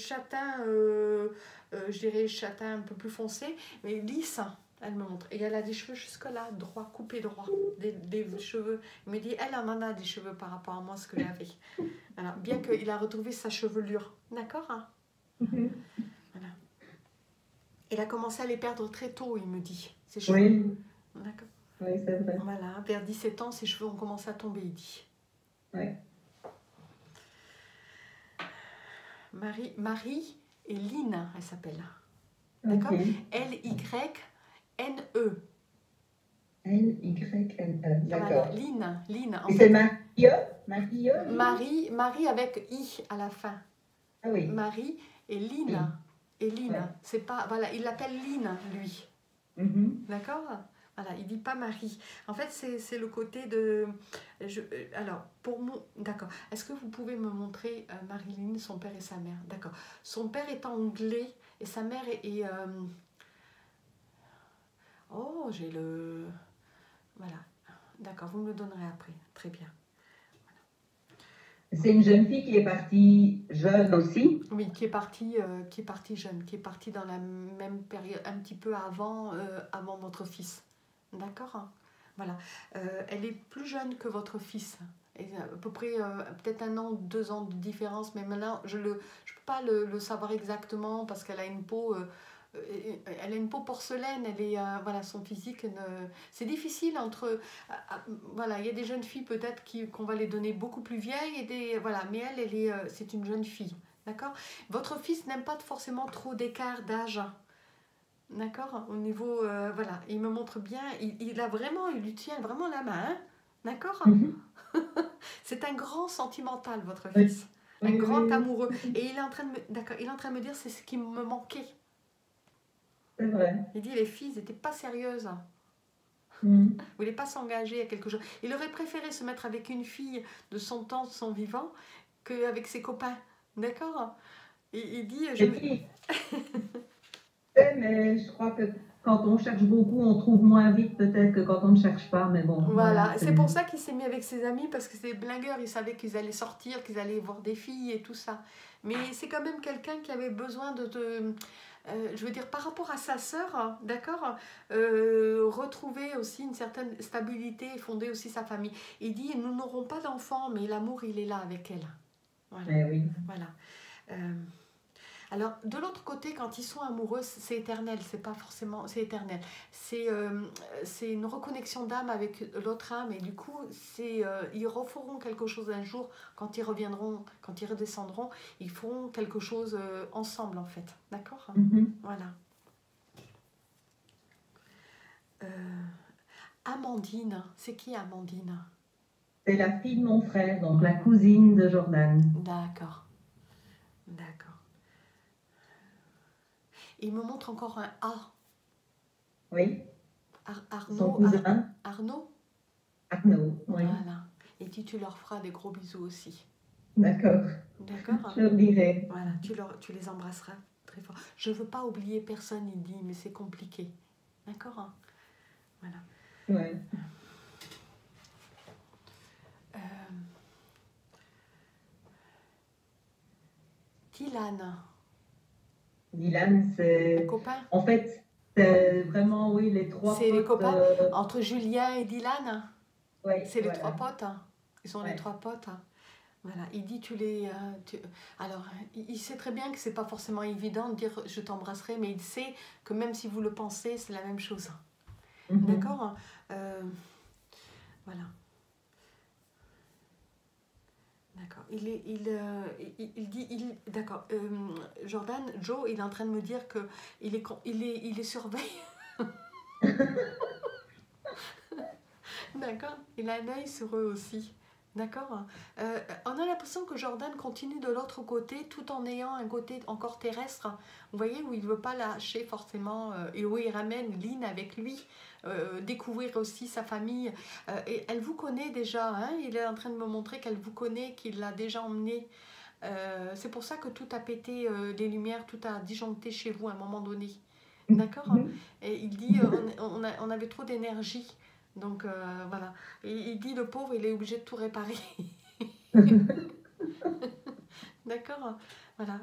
je dirais châtain un peu plus foncé, mais lisses, elle me montre. Et elle a des cheveux jusque-là, droit, coupés droit. Des cheveux. Elle me dit, elle en a des cheveux par rapport à moi, ce que j'avais. Voilà. Bien qu'il a retrouvé sa chevelure. D'accord? Hein? Voilà. Il a commencé à les perdre très tôt, il me dit, ses cheveux. Oui, D'accord. oui, c'est vrai. Voilà, vers 17 ans, ses cheveux ont commencé à tomber, il dit. Oui. Marie et Lynn, elle s'appelle. D'accord? Ok. L-Y-N-E. L-Y-N-E. Voilà, D'accord. Lynn. En Et c'est fait, Marie, Marie, Marie avec I à la fin. Ah oui. Marie et Lynn. Oui. Et Lynn, Ouais. c'est pas. Voilà, il l'appelle Lynn, lui. Mhm. D'accord? Voilà, il dit pas Marie. En fait, c'est le côté de. Alors, pour moi. D'accord. Est-ce que vous pouvez me montrer Marilyn, son père et sa mère? D'accord. Son père est anglais et sa mère est. Oh, j'ai le. Voilà. D'accord, vous me le donnerez après. Très bien. C'est une jeune fille qui est partie jeune aussi. Oui, qui est partie jeune, qui est partie dans la même période, un petit peu avant votre fils. D'accord? Hein. Voilà. Elle est plus jeune que votre fils. Et à peu près peut-être 1 an ou 2 ans de différence, mais maintenant je peux pas le savoir exactement parce qu'elle a une peau. Elle a une peau porcelaine, elle est, voilà, son physique, c'est difficile entre, voilà, il y a des jeunes filles peut-être qu'on va les donner beaucoup plus vieilles, voilà, mais c'est une jeune fille, d'accord? Votre fils n'aime pas forcément trop d'écart d'âge, d'accord? Au niveau, voilà, il me montre bien, il lui tient vraiment la main, hein, d'accord? Mhm. C'est un grand sentimental, votre Oui. fils, un Oui, grand oui, amoureux, oui. et il est en train de d'accord, il est en train de me dire c'est ce qui me manquait. C'est vrai. Il dit les filles n'étaient pas sérieuses. Mhm. Il voulait pas s'engager à quelque chose. Il aurait préféré se mettre avec une fille de son temps, de son vivant, qu'avec ses copains. D'accord? Il dit, Et puis, mais je crois que quand on cherche beaucoup, on trouve moins vite peut-être que quand on ne cherche pas. Mais bon, voilà. voilà, c'est pour ça qu'il s'est mis avec ses amis, parce que c'est des blingueurs, il savait qu'ils allaient sortir, qu'ils allaient voir des filles et tout ça. Mais c'est quand même quelqu'un qui avait besoin je veux dire, par rapport à sa sœur, hein, d'accord, retrouver aussi une certaine stabilité et fonder aussi sa famille. Il dit, nous n'aurons pas d'enfants, mais l'amour, il est là avec elle. Voilà. Mais oui. Voilà. Alors, de l'autre côté, quand ils sont amoureux, c'est éternel, c'est pas forcément, c'est éternel. C'est une reconnexion d'âme avec l'autre âme, et du coup, ils referont quelque chose un jour, quand ils reviendront, quand ils redescendront, ils feront quelque chose ensemble, en fait. D'accord? Mhm. Voilà. Amandine, c'est qui Amandine? C'est la fille de mon frère, donc la cousine de Jordan. D'accord. D'accord. Il me montre encore un A. Oui. Son Arnaud. cousin. Arnaud? Arnaud, oui. Voilà. Et tu leur feras des gros bisous aussi. D'accord. D'accord? Je leur dirai. Voilà, tu les embrasseras très fort. Je ne veux pas oublier personne, il dit, mais c'est compliqué. D'accord? Hein? Voilà. Ouais. Dylan. Dylan, Un c'est. copain? En fait, c'est vraiment, oui, les trois C'est les potes. copains entre Julien et Dylan? Oui, C'est les voilà. 3 potes. Hein. Ils sont les Ouais. 3 potes. Hein. Voilà, il dit alors, il sait très bien que c'est pas forcément évident de dire je t'embrasserai, mais il sait que même si vous le pensez, c'est la même chose. Mhm. D'accord? Voilà. D'accord. Il dit, d'accord. Jordan, Joe, il est en train de me dire que il est surveillé. D'accord. Il a un œil sur eux aussi. D'accord. On a l'impression que Jordan continue de l'autre côté tout en ayant un côté encore terrestre. Vous voyez, où il ne veut pas lâcher forcément et où il ramène Lynn avec lui, découvrir aussi sa famille. Et elle vous connaît déjà. Hein, il est en train de me montrer qu'elle vous connaît, qu'il l'a déjà emmené. C'est pour ça que tout a pété les lumières, tout a disjoncté chez vous à un moment donné. D'accord. Mhm. Et il dit on avait trop d'énergie. Donc, voilà. Il dit, le pauvre, il est obligé de tout réparer. D'accord? Voilà.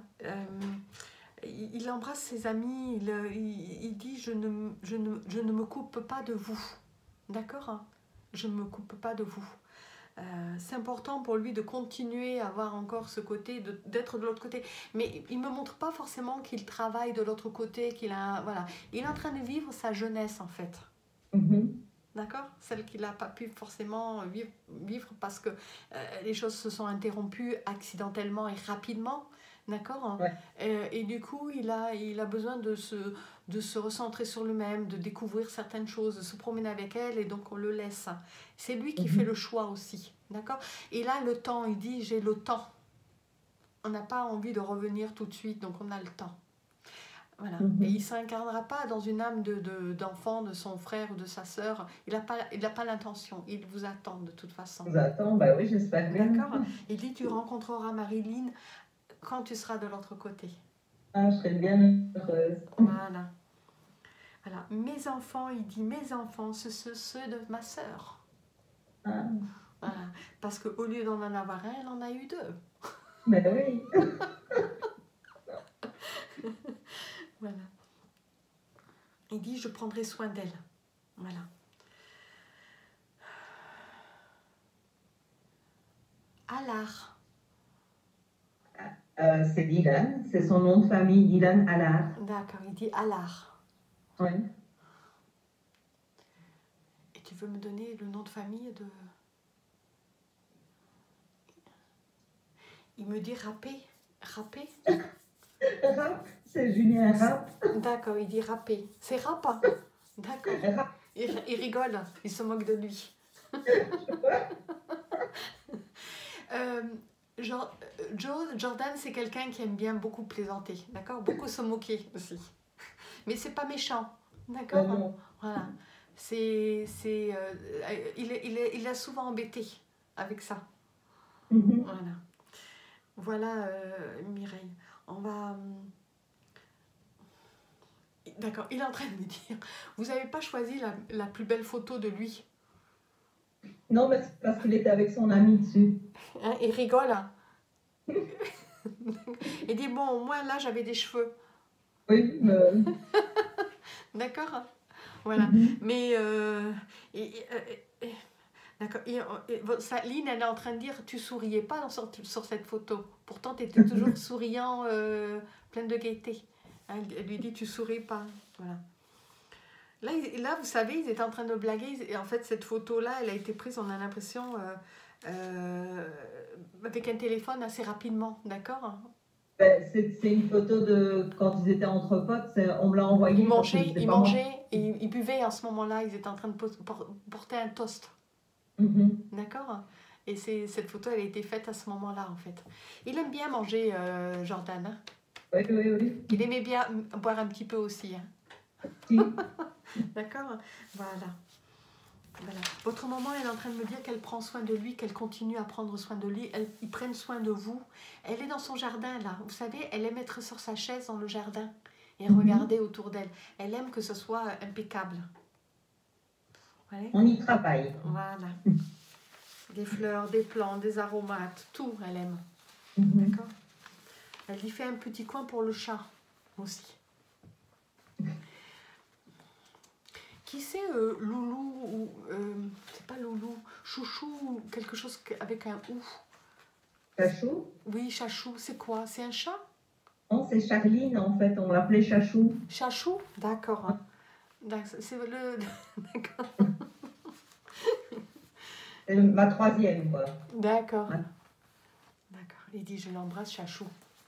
Il embrasse ses amis, il dit, je ne me coupe pas de vous. D'accord? Je ne me coupe pas de vous. C'est important pour lui de continuer à avoir encore ce côté, d'être de l'autre côté. Mais il ne me montre pas forcément qu'il travaille de l'autre côté, voilà. Il est en train de vivre sa jeunesse, en fait. D'accord? Celle qu'il n'a pas pu forcément vivre parce que les choses se sont interrompues accidentellement et rapidement. D'accord? Ouais. Et du coup, il a besoin de se recentrer sur lui-même, de découvrir certaines choses, de se promener avec elle, et donc on le laisse. C'est lui qui fait le choix aussi. D'accord? Et là, le temps, il dit, j'ai le temps. On n'a pas envie de revenir tout de suite, donc on a le temps. Voilà. Et il ne s'incarnera pas dans une âme d'enfant, de son frère ou de sa sœur. Il n'a pas l'intention. Il vous attend de toute façon. Vous attend, bah oui, j'espère bien. D'accord? Il dit, tu rencontreras Marilyn quand tu seras de l'autre côté. Ah, je serais bien heureuse. Voilà. Voilà. Mes enfants, il dit, mes enfants, ce sont ceux de ma sœur. Ah. Voilà. Parce qu'au lieu d'en avoir un, elle en a eu deux. Mais oui. Voilà. Il dit, je prendrai soin d'elle. Voilà. Alar. C'est Dylan, c'est son nom de famille, Dylan Allard. D'accord, il dit Alar. Oui. Et tu veux me donner le nom de famille de... Il me dit Rappé. Rappé? Rap, c'est Julien Rap. D'accord, il dit Rappé. C'est Rap, hein? D'accord. Rap. Il rigole, il se moque de lui. Jordan, c'est quelqu'un qui aime bien beaucoup plaisanter, d'accord? Beaucoup se moquer aussi. Mais c'est pas méchant, d'accord? Voilà. Il a souvent embêté avec ça. Voilà. Voilà, Mireille. On va... D'accord, il est en train de me dire, vous n'avez pas choisi la plus belle photo de lui? Non, mais c'est parce qu'il était avec son ami dessus. Hein, il rigole. Il dit, bon, moi, là, j'avais des cheveux. Oui, D'accord? Voilà. Mais... d'accord. Lynn, elle est en train de dire, tu souriais pas sur cette photo. Pourtant, tu étais toujours souriant, plein de gaieté. Elle lui dit, tu souris pas. Voilà. Là, vous savez, ils étaient en train de blaguer. Et en fait, cette photo-là, elle a été prise, on a l'impression, avec un téléphone assez rapidement. D'accord? c'est une photo de quand ils étaient entre potes. On me l'a envoyé. Ils mangeaient et ils buvaient à ce moment-là. Ils étaient en train de porter un toast. D'accord? Et cette photo, elle a été faite à ce moment-là, en fait. Il aime bien manger, Jordan. Hein? Oui, oui, oui. Il aimait bien boire un petit peu aussi. Hein? Si. D'accord? Voilà. Voilà. Votre maman, elle est en train de me dire qu'elle prend soin de lui, qu'elle continue à prendre soin de lui. Ils prennent soin de vous. Elle est dans son jardin, là. Vous savez, elle aime être sur sa chaise dans le jardin et regarder autour d'elle. Elle aime que ce soit impeccable. Ouais. On y travaille. Voilà. Des fleurs, des plantes, des aromates, tout, elle aime. D'accord? Elle lui fait un petit coin pour le chat aussi. Qui c'est Loulou ou c'est pas Loulou, Chouchou ou quelque chose avec un ou? Chachou? Oui, Chachou, c'est quoi? C'est un chat? Non, c'est Charline en fait, on l'appelait Chachou. Chachou? D'accord. C'est le... D'accord. C'est ma troisième, quoi. D'accord. Ouais. D'accord. Il dit, je l'embrasse, Chachou.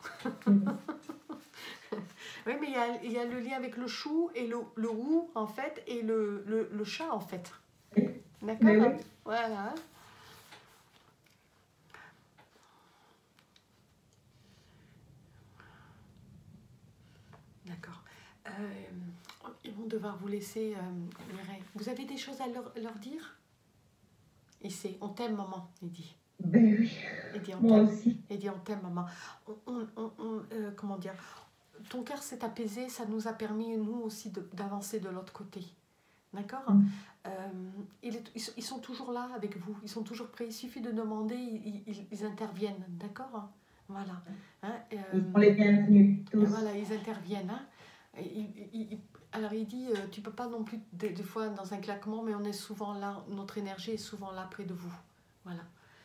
Oui, mais il y a le lien avec le chou et le roux, en fait, et le chat, en fait. D'accord? Oui. Voilà. D'accord. Ils vont devoir vous laisser, Mireille. Vous avez des choses à leur dire? Il sait, on t'aime, maman, il dit. Ben oui, Il dit, moi aussi. Il dit, on t'aime, maman. Comment dire? Ton cœur s'est apaisé, ça nous a permis, nous aussi, d'avancer de l'autre côté. D'accord? Mm. Ils sont toujours là avec vous, ils sont toujours prêts, il suffit de demander, ils interviennent, d'accord? Voilà. Hein, Ils sont les bienvenus, tous. voilà, ils interviennent. Hein. Alors il dit, tu peux pas non plus, des fois dans un claquement, mais on est souvent là, notre énergie est souvent là près de vous. Voilà.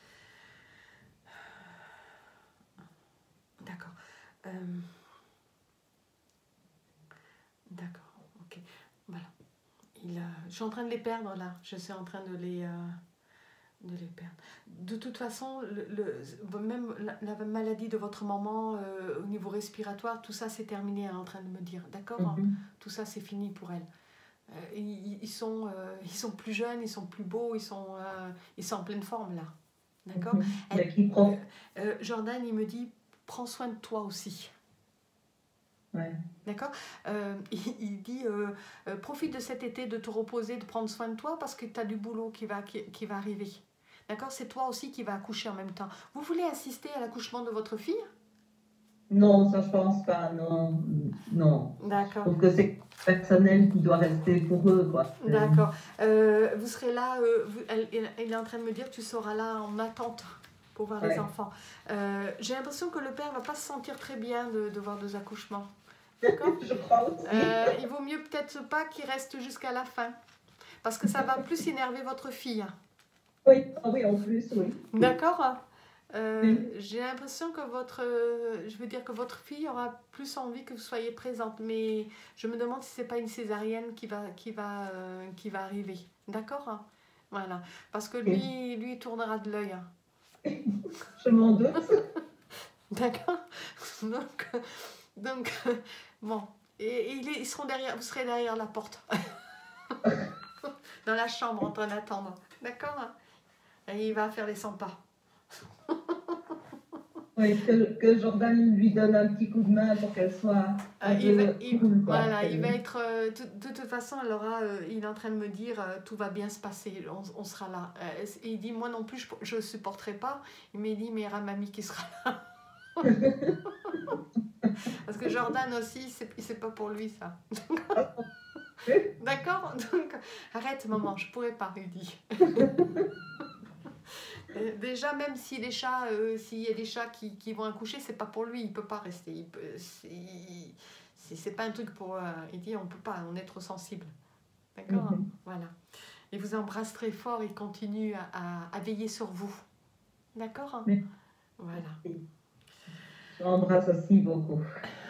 D'accord. D'accord, ok. Voilà. Je suis en train de les perdre là. Je suis en train de les perdre. De toute façon, même la maladie de votre maman au niveau respiratoire, tout ça c'est terminé, elle est en train de me dire. D'accord? Tout ça c'est fini pour elle. Ils sont plus jeunes, ils sont plus beaux, ils sont en pleine forme là. D'accord? Jordan, il me dit, prends soin de toi aussi. Ouais. D'accord? Il dit, profite de cet été de te reposer, de prendre soin de toi parce que tu as du boulot qui va arriver. D'accord? C'est toi aussi qui vas accoucher en même temps. Vous voulez assister à l'accouchement de votre fille? Non, ça je pense pas, non. D'accord. Je trouve que c'est personnel qui doit rester pour eux, quoi. D'accord. Vous serez là, il est en train de me dire, tu seras là en attente pour voir les enfants. J'ai l'impression que le père va pas se sentir très bien de voir deux accouchements. D'accord? Je crois aussi. Il vaut mieux peut-être pas qu'il reste jusqu'à la fin. Parce que ça va plus énerver votre fille. Oui, en plus, oui. D'accord? J'ai l'impression que votre fille aura plus envie que vous soyez présente. Mais je me demande si c'est pas une césarienne qui va arriver. D'accord? Voilà. Parce que lui, il tournera de l'œil. Je m'en doute. D'accord? Donc, bon. Et ils seront derrière, vous serez derrière la porte. Dans la chambre en train d'attendre. D'accord? Et il va faire les 100 pas. Oui, que Jordan lui donne un petit coup de main pour qu'elle soit cool. Voilà, il va être... de toute façon, il est en train de me dire, tout va bien se passer, on sera là. Et il dit, moi non plus, je ne supporterai pas. Il m'a dit, mais il y aura mamie qui sera là. Parce que Jordan aussi, c'est pas pour lui, ça. D'accord? Donc, arrête, maman, je pourrais pas, il dit. Déjà, même si les chats, s'il y a des chats qui vont accoucher, c'est pas pour lui, il peut pas rester. C'est pas un truc pour. Il dit, on peut pas, on est trop sensible. D'accord? Voilà. Il vous embrasse très fort, il continue à veiller sur vous. D'accord? Voilà. Je l'embrasse aussi beaucoup.